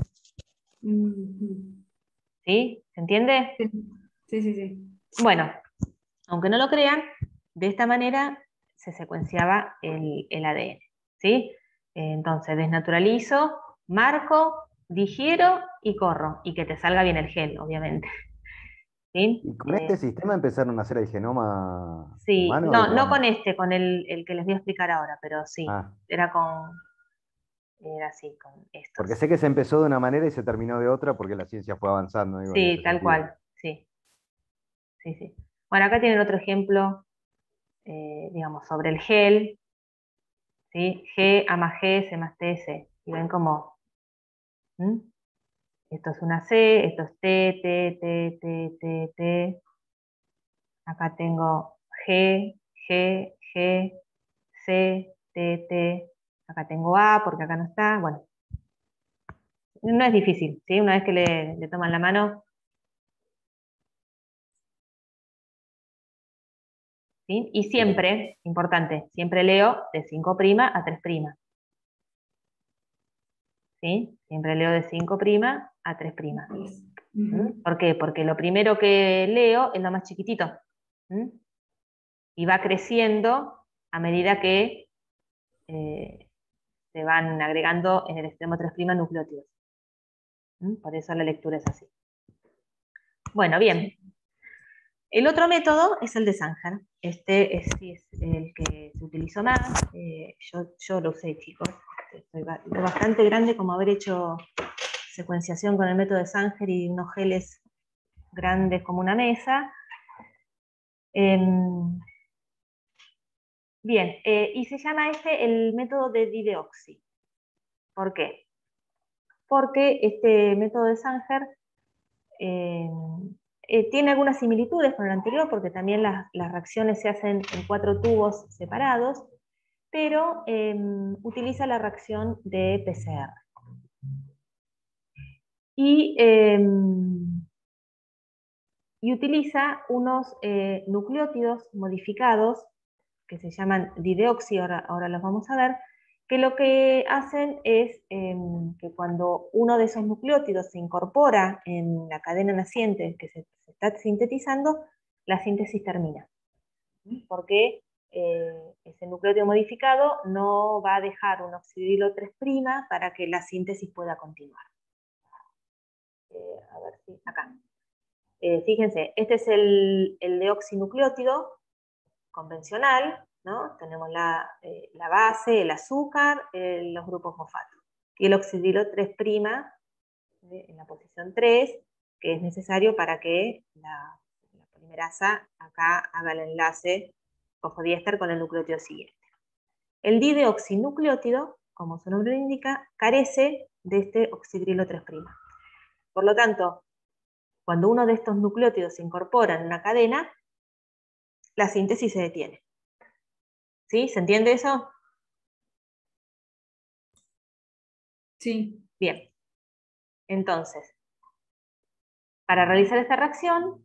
Ujú. ¿Sí? ¿Se entiende? Sí, sí, sí. sí. Bueno, aunque no lo crean, de esta manera se secuenciaba el, el A D N, ¿sí? Entonces, desnaturalizo, marco, digiero y corro, y que te salga bien el gen, obviamente. ¿Sí? ¿Y con Eh, este sistema empezaron a hacer el genoma sí, humano no, o no con con...? este, con el, el que les voy a explicar ahora, pero sí, Ah, era con, era así, con porque estos. sé que se empezó de una manera y se terminó de otra porque la ciencia fue avanzando, digo, en Sí, ese tal sentido. cual, sí, sí, sí. Bueno, acá tienen otro ejemplo, eh, digamos, sobre el gel, ¿sí? G, A más G, C más T, C. Y ven cómo, ¿m? Esto es una C, esto es T, T, T, T, T, T. Acá tengo G, G, G, C, T, T. Acá tengo A porque acá no está. Bueno, no es difícil, ¿sí? Una vez que le, le toman la mano, ¿sí? Y siempre, importante, siempre leo de cinco' a tres'. ¿Sí? Siempre leo de cinco' a tres'. ¿Mm? Ujú. ¿Por qué? Porque lo primero que leo es lo más chiquitito. ¿Mm? Y va creciendo a medida que eh, se van agregando en el extremo tres' nucleótidos. ¿Mm? Por eso la lectura es así. Bueno, bien. El otro método es el de Sanger. Este es, sí, es el que se utilizó más. Eh, yo, yo lo usé, chicos. Estoy bastante grande como haber hecho secuenciación con el método de Sanger y unos geles grandes como una mesa. Eh, bien, eh, y se llama este el método de dideoxi. ¿Por qué? Porque este método de Sanger eh, eh, tiene algunas similitudes con el anterior, porque también las, las reacciones se hacen en cuatro tubos separados, pero eh, utiliza la reacción de P C R. Y, eh, y utiliza unos eh, nucleótidos modificados que se llaman dideoxi, ahora, ahora los vamos a ver, que lo que hacen es eh, que cuando uno de esos nucleótidos se incorpora en la cadena naciente que se, se está sintetizando, la síntesis termina. Porque eh, ese nucleótido modificado no va a dejar un oxidrilo tres' para que la síntesis pueda continuar. Eh, a ver si, acá. Eh, fíjense, este es el, el deoxinucleótido convencional, ¿no? Tenemos la, eh, la base, el azúcar, eh, los grupos fosfato. Y el oxidrilo tres', ¿sí? En la posición tres, que es necesario para que la, la polimerasa acá haga el enlace fosfodiéster con el nucleótido siguiente. El dideoxinucleótido, como su nombre lo indica, carece de este oxidrilo tres'. Por lo tanto, cuando uno de estos nucleótidos se incorpora en una cadena, la síntesis se detiene. ¿Sí? ¿Se entiende eso? Sí. Bien. Entonces, para realizar esta reacción,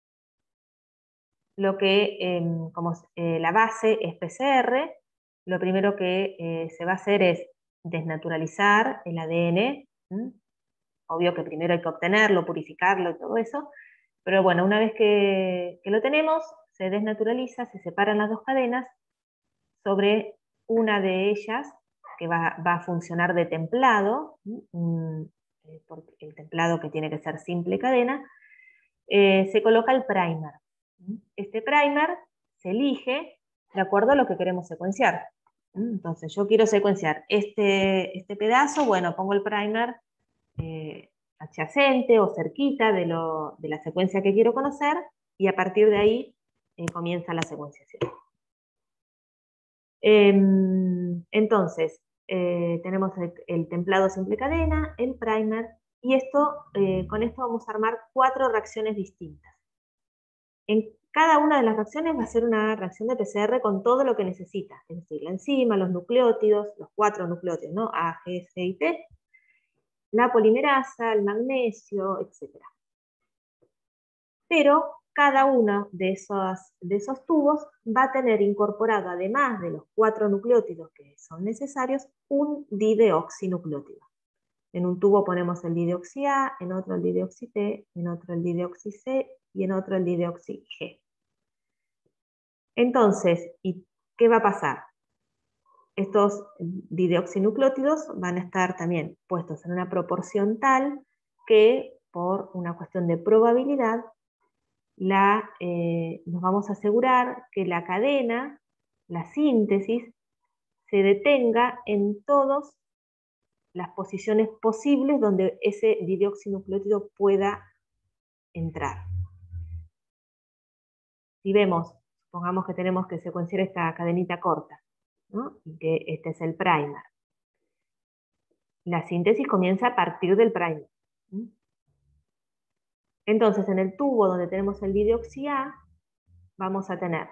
lo que, eh, como eh, la base es P C R, lo primero que eh, se va a hacer es desnaturalizar el A D N. ¿Mm? Obvio que primero hay que obtenerlo, purificarlo y todo eso, pero bueno, una vez que, que lo tenemos, se desnaturaliza, se separan las dos cadenas sobre una de ellas, que va, va a funcionar de templado, ¿Mm? Porque el templado que tiene que ser simple cadena, eh, se coloca el primer. Este primer se elige de acuerdo a lo que queremos secuenciar. Entonces, yo quiero secuenciar este, este pedazo, bueno, pongo el primer eh, adyacente o cerquita de, lo, de la secuencia que quiero conocer, y a partir de ahí eh, comienza la secuenciación. Eh, entonces, eh, tenemos el, el templado simple cadena, el primer, y esto, eh, con esto vamos a armar cuatro reacciones distintas. En cada una de las reacciones va a ser una reacción de P C R con todo lo que necesita, es decir, la enzima, los nucleótidos, los cuatro nucleótidos, ¿no? A, G, C y T, la polimerasa, el magnesio, etcétera. Pero cada uno de esos, de esos tubos va a tener incorporado, además de los cuatro nucleótidos que son necesarios, un dideoxinucleótido. En un tubo ponemos el dideoxi A, en otro el dideoxi T, en otro el dideoxi C y en otro el dideoxi G. Entonces, ¿y qué va a pasar? Estos dideoxinucleótidos van a estar también puestos en una proporción tal que, por una cuestión de probabilidad, la, eh, nos vamos a asegurar que la cadena, la síntesis, se detenga en todas las posiciones posibles donde ese dideoxinucleótido pueda entrar. Si vemos, supongamos que tenemos que secuenciar esta cadenita corta, ¿no? Y que este es el primer. La síntesis comienza a partir del primer. ¿Mm? Entonces, en el tubo donde tenemos el dideoxi A, vamos a tener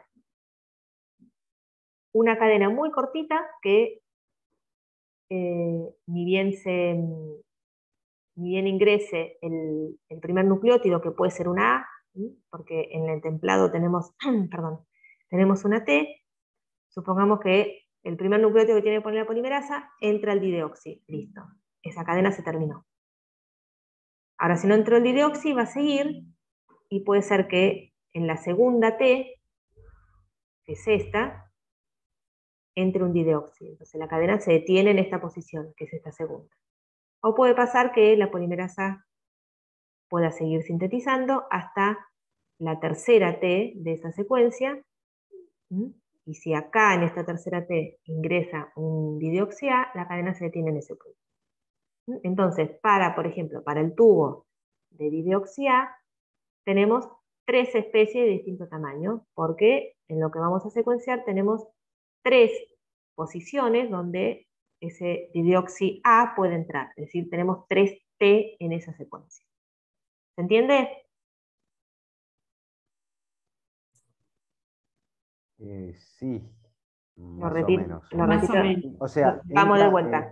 una cadena muy cortita que eh, ni, bien se, ni bien ingrese el, el primer nucleótido, que puede ser una A, ¿sí? Porque en el templado tenemos, perdón, tenemos una T, supongamos que el primer nucleótido que tiene que poner la polimerasa entra el dideoxi, listo, esa cadena se terminó. Ahora, si no entró el dideoxi, va a seguir, y puede ser que en la segunda T, que es esta, entre un dideoxi. Entonces la cadena se detiene en esta posición, que es esta segunda. O puede pasar que la polimerasa pueda seguir sintetizando hasta la tercera T de esa secuencia, y si acá en esta tercera T ingresa un dideoxi A, la cadena se detiene en ese punto. Entonces, para, por ejemplo, para el tubo de dideoxi A, tenemos tres especies de distinto tamaño, porque en lo que vamos a secuenciar tenemos tres posiciones donde ese dideoxi A puede entrar, es decir, tenemos tres T en esa secuencia. ¿Se entiende? Eh, sí, Lo más o repito, menos. lo Más o repito. menos. O sea, Vamos de entra, vuelta. eh,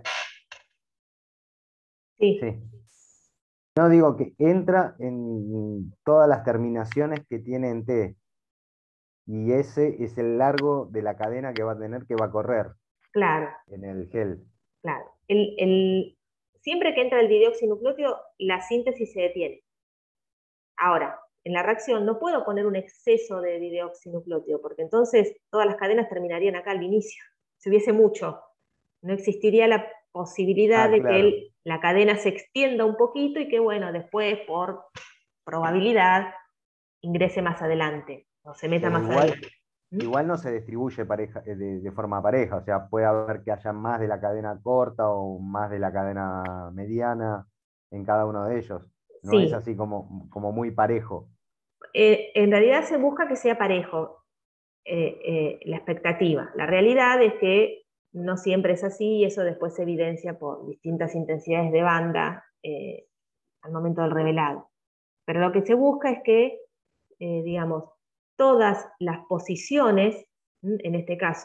Sí, sí. No digo que entra en todas las terminaciones que tiene en T. Y ese es el largo de la cadena que va a tener que va a correr claro, en el gel. claro. El, el, siempre que entra el dideoxinucleótido, la síntesis se detiene. Ahora, en la reacción no puedo poner un exceso de dideoxinucleótido, porque entonces todas las cadenas terminarían acá al inicio. Si hubiese mucho, no existiría la posibilidad Ah, de que claro. el, la cadena se extienda un poquito y que, bueno, después, por probabilidad, ingrese más adelante, o se meta Pero más ahí. igual, ¿Mm? igual no se distribuye pareja, eh, de, de forma pareja. O sea, puede haber que haya más de la cadena corta o más de la cadena mediana en cada uno de ellos. No es Sí, así como, como muy parejo. eh, en realidad se busca que sea parejo eh, eh, la expectativa. La realidad es que no siempre es así, y eso después se evidencia por distintas intensidades de banda eh, al momento del revelado. Pero lo que se busca es que, eh, digamos, todas las posiciones, en este caso,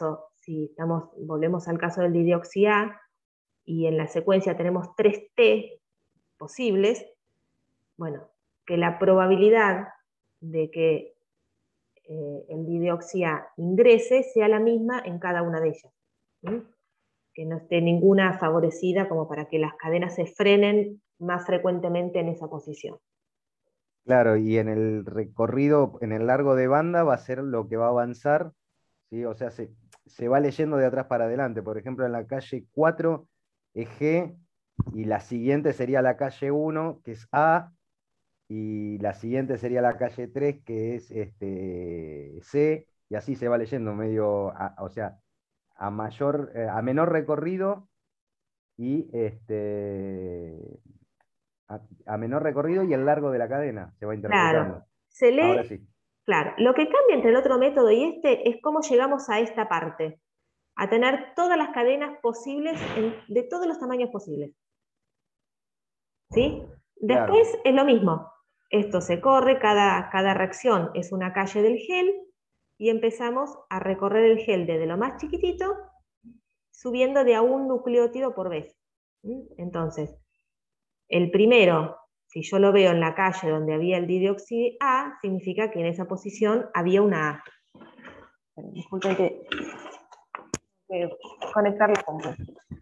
si estamos, volvemos al caso del dideoxi-A, y en la secuencia tenemos tres T posibles, bueno, que la probabilidad de que eh, el dideoxi-A ingrese sea la misma en cada una de ellas. ¿Sí? Que no esté ninguna favorecida como para que las cadenas se frenen más frecuentemente en esa posición. Claro, y en el recorrido, en el largo de banda va a ser lo que va a avanzar, ¿sí? O sea, se, se va leyendo de atrás para adelante. Por ejemplo, en la calle cuatro es G, y la siguiente sería la calle uno, que es A, y la siguiente sería la calle tres, que es este, C, y así se va leyendo medio, a- o sea, a mayor, eh, a menor recorrido y este, a, a menor recorrido y el largo de la cadena se va Claro, interpretando. se Ahora lee, sí. claro, lo que cambia entre el otro método y este es cómo llegamos a esta parte, a tener todas las cadenas posibles en- de todos los tamaños posibles. ¿Sí? Claro, Después es lo mismo. Esto se corre, cada, cada reacción es una calle del gel, y empezamos a recorrer el gel desde lo más chiquitito, subiendo de a un nucleótido por vez. ¿Mm? Entonces, el primero, si yo lo veo en la calle donde había el dideoxi-A, significa que en esa posición había una A. Disculpen que, que conectar la compu.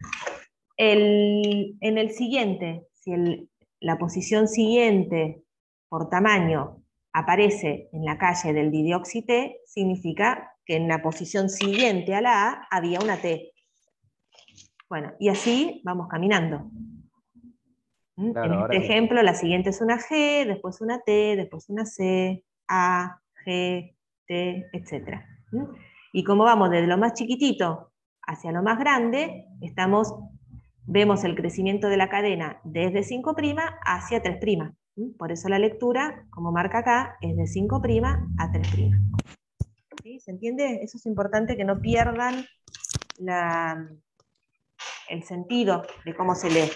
El, en el siguiente, si el, la posición siguiente por tamaño aparece en la calle del dideoxi-T, significa que en la posición siguiente a la A había una T. Bueno, y así vamos caminando. ¿Mm? claro, En ahora este sí. ejemplo, la siguiente es una G, después una T, después una C, A, G, T, etcétera. ¿Mm? Y como vamos desde lo más chiquitito hacia lo más grande, estamos, vemos el crecimiento de la cadena desde cinco' hacia tres'. ¿Mm? Por eso la lectura, como marca acá, es de cinco' a tres'. ¿Sí? ¿Se entiende? Eso es importante, que no pierdan la, el sentido de cómo se lee.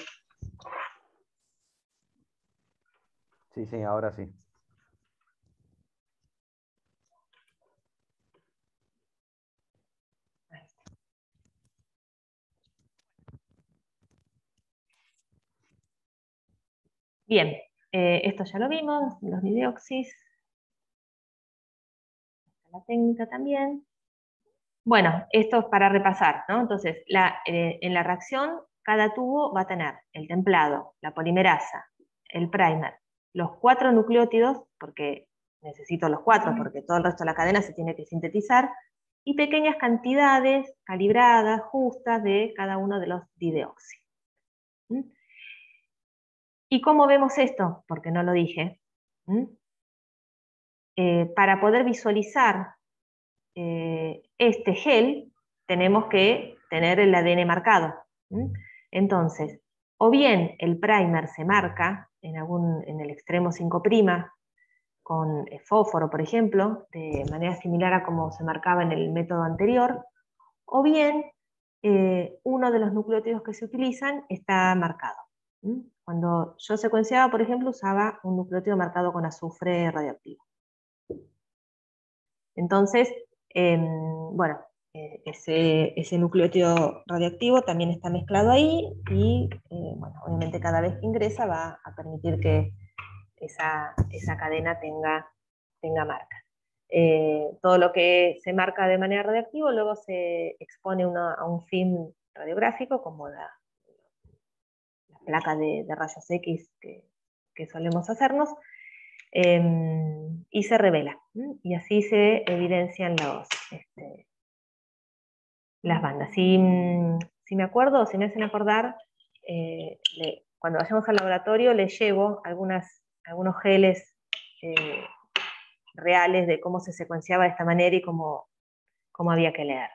Sí, sí, ahora sí. Bien, eh, esto ya lo vimos, los dideoxis, la técnica también. Bueno, esto es para repasar, ¿no? Entonces, la, eh, en la reacción, cada tubo va a tener el templado, la polimerasa, el primer, los cuatro nucleótidos, porque necesito los cuatro, porque todo el resto de la cadena se tiene que sintetizar, y pequeñas cantidades calibradas, justas, de cada uno de los dideoxis. ¿Mm? ¿Y cómo vemos esto? Porque no lo dije. ¿Mm? Eh, para poder visualizar eh, este gel, tenemos que tener el A D N marcado. ¿Mm? Entonces, o bien el primer se marca en, algún, en el extremo cinco' con fósforo, por ejemplo, de manera similar a como se marcaba en el método anterior, o bien eh, uno de los nucleótidos que se utilizan está marcado. ¿Mm? Cuando yo secuenciaba, por ejemplo, usaba un nucleótido marcado con azufre radioactivo. Entonces, eh, bueno, eh, ese, ese nucleótido radioactivo también está mezclado ahí, y eh, bueno, obviamente cada vez que ingresa va a permitir que esa, esa cadena tenga, tenga marca. Eh, todo lo que se marca de manera radioactiva luego se expone una, a un film radiográfico, como la, la placa de, de rayos X que, que solemos hacernos, eh, y se revela. ¿Mm? Y así se evidencian los, este, las bandas. Si, si me acuerdo, si me hacen acordar, eh, le, cuando vayamos al laboratorio les llevo algunas, algunos geles eh, reales de cómo se secuenciaba de esta manera y cómo, cómo había que leer.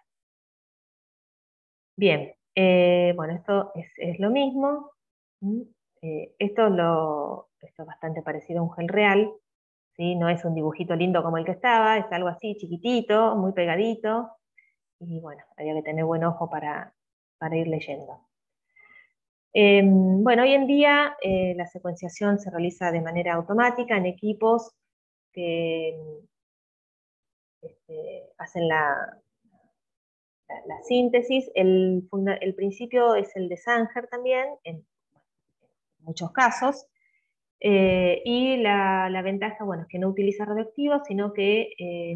Bien, eh, bueno, esto es, es lo mismo. ¿Mm? Eh, esto, lo, esto es bastante parecido a un gel real, ¿sí? No es un dibujito lindo como el que estaba, es algo así chiquitito, muy pegadito, y bueno, había que tener buen ojo para, para ir leyendo. Eh, bueno, hoy en día eh, la secuenciación se realiza de manera automática en equipos que este, hacen la, la, la síntesis. El, funda, el principio es el de Sanger también, en, en muchos casos. Eh, y la, la ventaja, bueno, es que no utiliza radioactivos, sino que eh,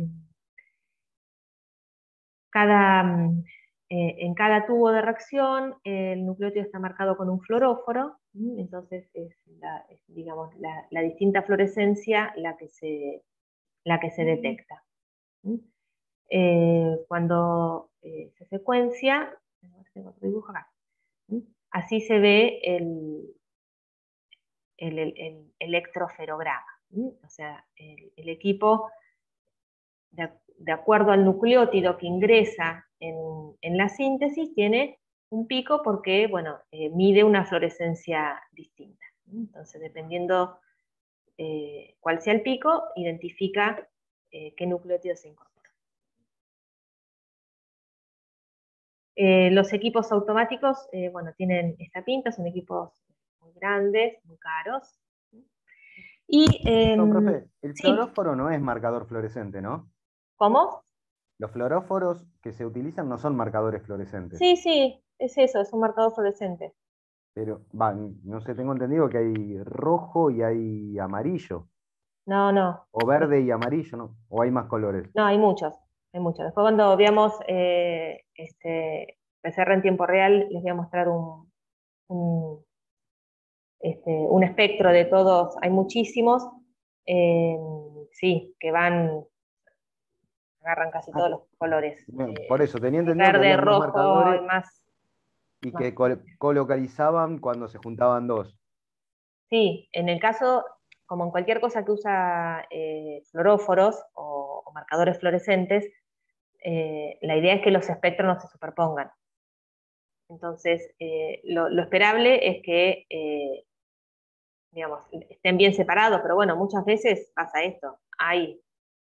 cada, eh, en cada tubo de reacción el nucleótido está marcado con un fluoróforo, ¿sí? Entonces es, la, es digamos, la, la distinta fluorescencia la que se, la que se detecta. ¿Sí? Eh, cuando eh, se secuencia, tengo otro dibujo acá, ¿sí? Así se ve el, el, el, el electroferograma. ¿Sí? O sea, el, el equipo, de, de acuerdo al nucleótido que ingresa en, en la síntesis, tiene un pico porque, bueno, eh, mide una fluorescencia distinta. ¿Sí? Entonces, dependiendo eh, cuál sea el pico, identifica eh, qué nucleótido se incorpora. Eh, los equipos automáticos, eh, bueno, tienen esta pinta, son equipos muy grandes, muy caros. Y, eh, No, profe, el sí, fluoróforo no es marcador fluorescente, ¿no? ¿cómo? Los fluoróforos que se utilizan no son marcadores fluorescentes. Sí, sí, es eso, es un marcador fluorescente. Pero, va, no sé, tengo entendido que hay rojo y hay amarillo. No, no, O verde y amarillo, ¿no? O hay más colores. no, hay muchos, hay muchos. Después cuando veamos eh, este, P C R en tiempo real, les voy a mostrar un, un, este, un espectro de todos, hay muchísimos, eh, sí, que van, agarran casi Ah, todos los colores. bueno, Eh, por eso, tenía entendido que verde, habían más rojo, y marcadores más, y más. que col- colocalizaban cuando se juntaban dos. Sí, en el caso, como en cualquier cosa que usa eh, fluoróforos o, o marcadores fluorescentes, eh, la idea es que los espectros no se superpongan. Entonces, eh, lo, lo esperable es que, eh, digamos, estén bien separados, pero bueno, muchas veces pasa esto. Hay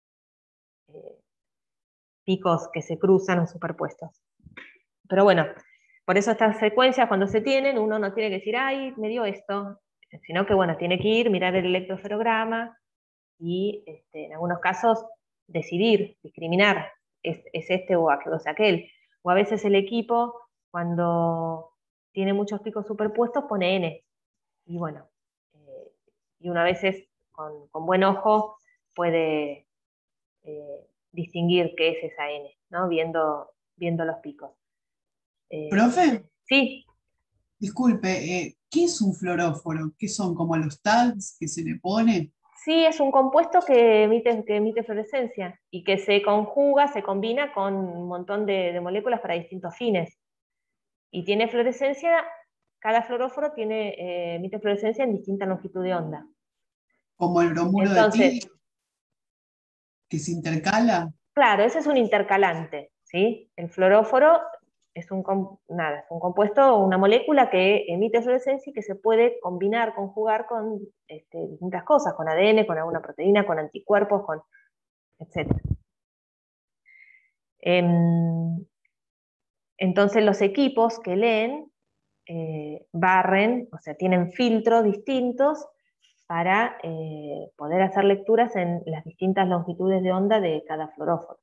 eh, picos que se cruzan o superpuestos. Pero bueno, por eso estas secuencias cuando se tienen, uno no tiene que decir, ay, me dio esto, sino que bueno, tiene que ir, mirar el electroferograma y este, en algunos casos decidir, discriminar, es, es este o aquel, o sea, aquel. O a veces el equipo, cuando tiene muchos picos superpuestos, pone N. Y bueno, eh, y uno a veces con, con buen ojo puede eh, distinguir qué es esa N, ¿no? Viendo, viendo los picos. Eh, Profe, sí, disculpe, eh, ¿qué es un fluoróforo? ¿Qué son como los tags que se le pone? sí, es un compuesto que emite, que emite fluorescencia y que se conjuga, se combina con un montón de, de moléculas para distintos fines. Y tiene fluorescencia, cada fluoróforo tiene, eh, emite fluorescencia en distinta longitud de onda. Como el bromuro de Entonces, tirio que se intercala. claro, ese es un intercalante, ¿sí? El fluoróforo es un, nada, es un compuesto, una molécula que emite fluorescencia y que se puede combinar, conjugar con este, distintas cosas, con A D N, con alguna proteína, con anticuerpos, con etcétera. Entonces los equipos que leen eh, barren, o sea, tienen filtros distintos para eh, poder hacer lecturas en las distintas longitudes de onda de cada fluoróforo.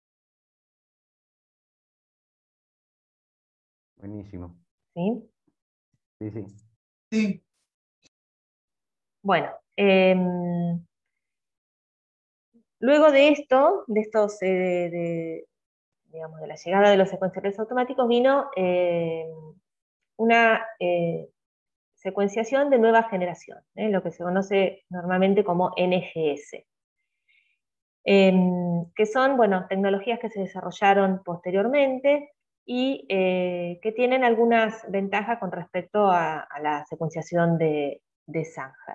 Buenísimo. ¿Sí? Sí, sí. Sí. Bueno, eh, luego de esto, de estos, eh, de, digamos, de la llegada de los secuenciadores automáticos, vino eh, una eh, secuenciación de nueva generación, ¿eh? Lo que se conoce normalmente como N G S. Eh, que son, bueno, tecnologías que se desarrollaron posteriormente y eh, que tienen algunas ventajas con respecto a, a la secuenciación de, de Sanger.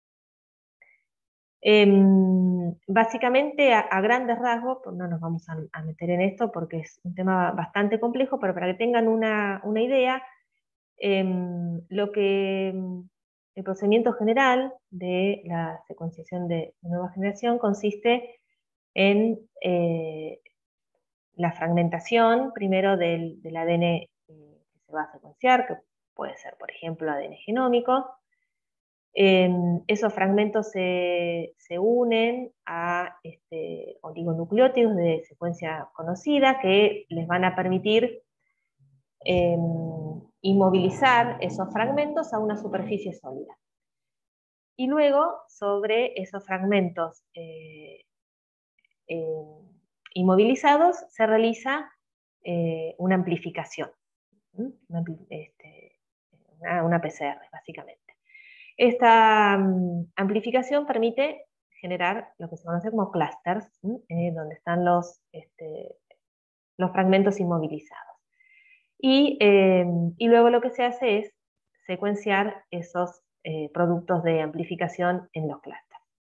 Eh, básicamente, a, a grandes rasgos, pues no nos vamos a, a meter en esto porque es un tema bastante complejo, pero para que tengan una, una idea, eh, lo que el procedimiento general de la secuenciación de nueva generación consiste en eh, la fragmentación, primero del, del A D N eh, que se va a secuenciar, que puede ser, por ejemplo, A D N genómico. Eh, esos fragmentos se, se unen a, este, o oligonucleótidos de secuencia conocida que les van a permitir eh, inmovilizar esos fragmentos a una superficie sólida. Y luego, sobre esos fragmentos eh, eh, inmovilizados, se realiza eh, una amplificación, una, este, una, una P C R, básicamente. Esta um, amplificación permite generar lo que se conoce como clústeres, eh, donde están los, este, los fragmentos inmovilizados. Y, eh, y luego lo que se hace es secuenciar esos eh, productos de amplificación en los clústeres.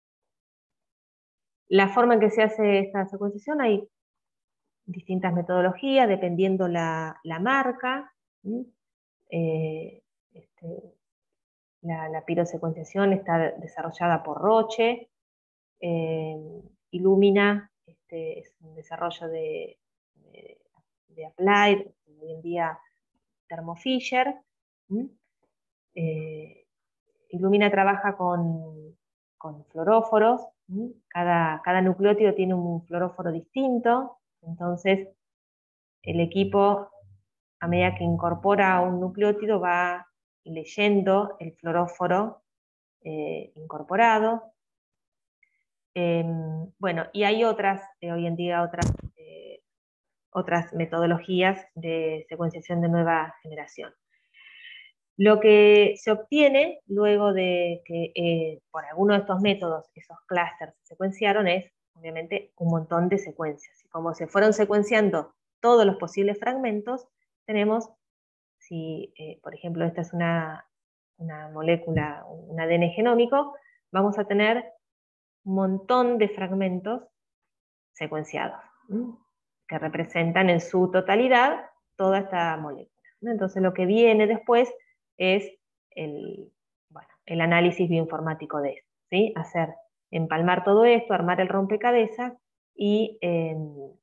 La forma en que se hace esta secuenciación, hay distintas metodologías, dependiendo la, la marca. Eh, este, la, la pirosecuenciación está desarrollada por Roche. Eh, Illumina este, es un desarrollo de, de, de Applied, hoy en día Thermo Fisher. ¿Mm? Eh, Illumina trabaja con, con fluoróforos. ¿Mm? Cada, cada nucleótido tiene un fluoróforo distinto, entonces el equipo, a medida que incorpora un nucleótido, va leyendo el fluoróforo eh, incorporado. Eh, bueno, y hay otras, eh, hoy en día, otras, eh, otras metodologías de secuenciación de nueva generación. Lo que se obtiene luego de que eh, por alguno de estos métodos esos clústeres se secuenciaron es, obviamente, un montón de secuencias. Y como se fueron secuenciando todos los posibles fragmentos, tenemos, si eh, por ejemplo esta es una, una molécula, un A D N genómico, vamos a tener un montón de fragmentos secuenciados, ¿sí? Que representan en su totalidad toda esta molécula, ¿no? Entonces lo que viene después es el, bueno, el análisis bioinformático de esto, ¿sí? Hacer, empalmar todo esto, armar el rompecabezas y, eh,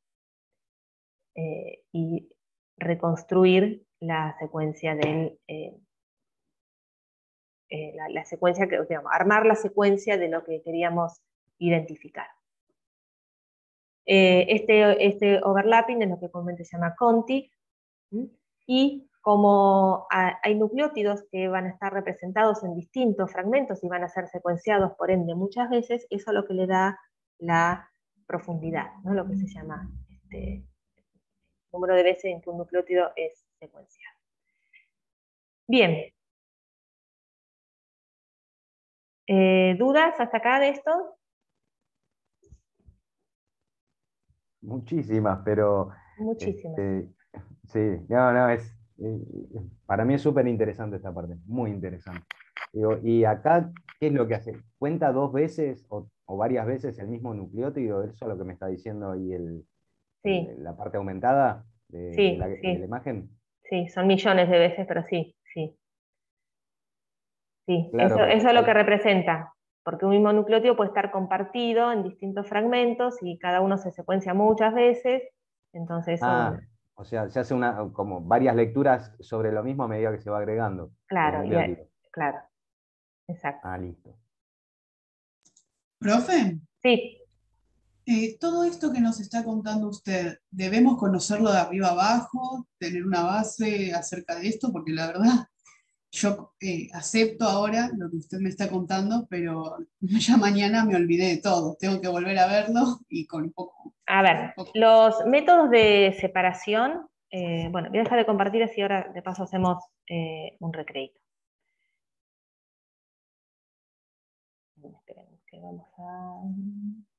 eh, y reconstruir la secuencia del eh, eh, la, la secuencia que, digamos, armar la secuencia de lo que queríamos identificar. Eh, este, este overlapping es lo que comúnmente se llama CONTIG, ¿sí? Y como hay nucleótidos que van a estar representados en distintos fragmentos y van a ser secuenciados por ende muchas veces, eso es lo que le da la profundidad, ¿no? Lo que se llama este, número de veces en que un nucleótido es secuenciado. Bien. Eh, ¿Dudas hasta acá de esto? Muchísimas, pero... Muchísimas. Este, sí, no, no, es, eh, para mí es súper interesante esta parte, muy interesante. Digo, y acá, ¿qué es lo que hace? ¿Cuenta dos veces o, o varias veces el mismo nucleótido? Eso es lo que me está diciendo ahí el, Sí. el- la parte aumentada de, Sí, de la, sí. de la imagen. Sí, son millones de veces, pero sí, sí. Sí, Claro, eso, eso es lo que hay- representa, porque un mismo nucleótido puede estar compartido en distintos fragmentos y cada uno se secuencia muchas veces, entonces eso, bueno, ah, o sea, se hace una, como varias lecturas sobre lo mismo a medida que se va agregando el claro, y, nucleótido. claro, exacto. Ah, listo. Profe, Sí, eh, todo esto que nos está contando usted, ¿debemos conocerlo de arriba abajo, tener una base acerca de esto? Porque la verdad, yo eh, acepto ahora lo que usted me está contando, pero ya mañana me olvidé de todo. Tengo que volver a verlo y con un poco... a ver, poco- los métodos de separación, eh, bueno, voy a dejar de compartir así ahora de paso hacemos eh, un recreito. Esperen, que vamos a...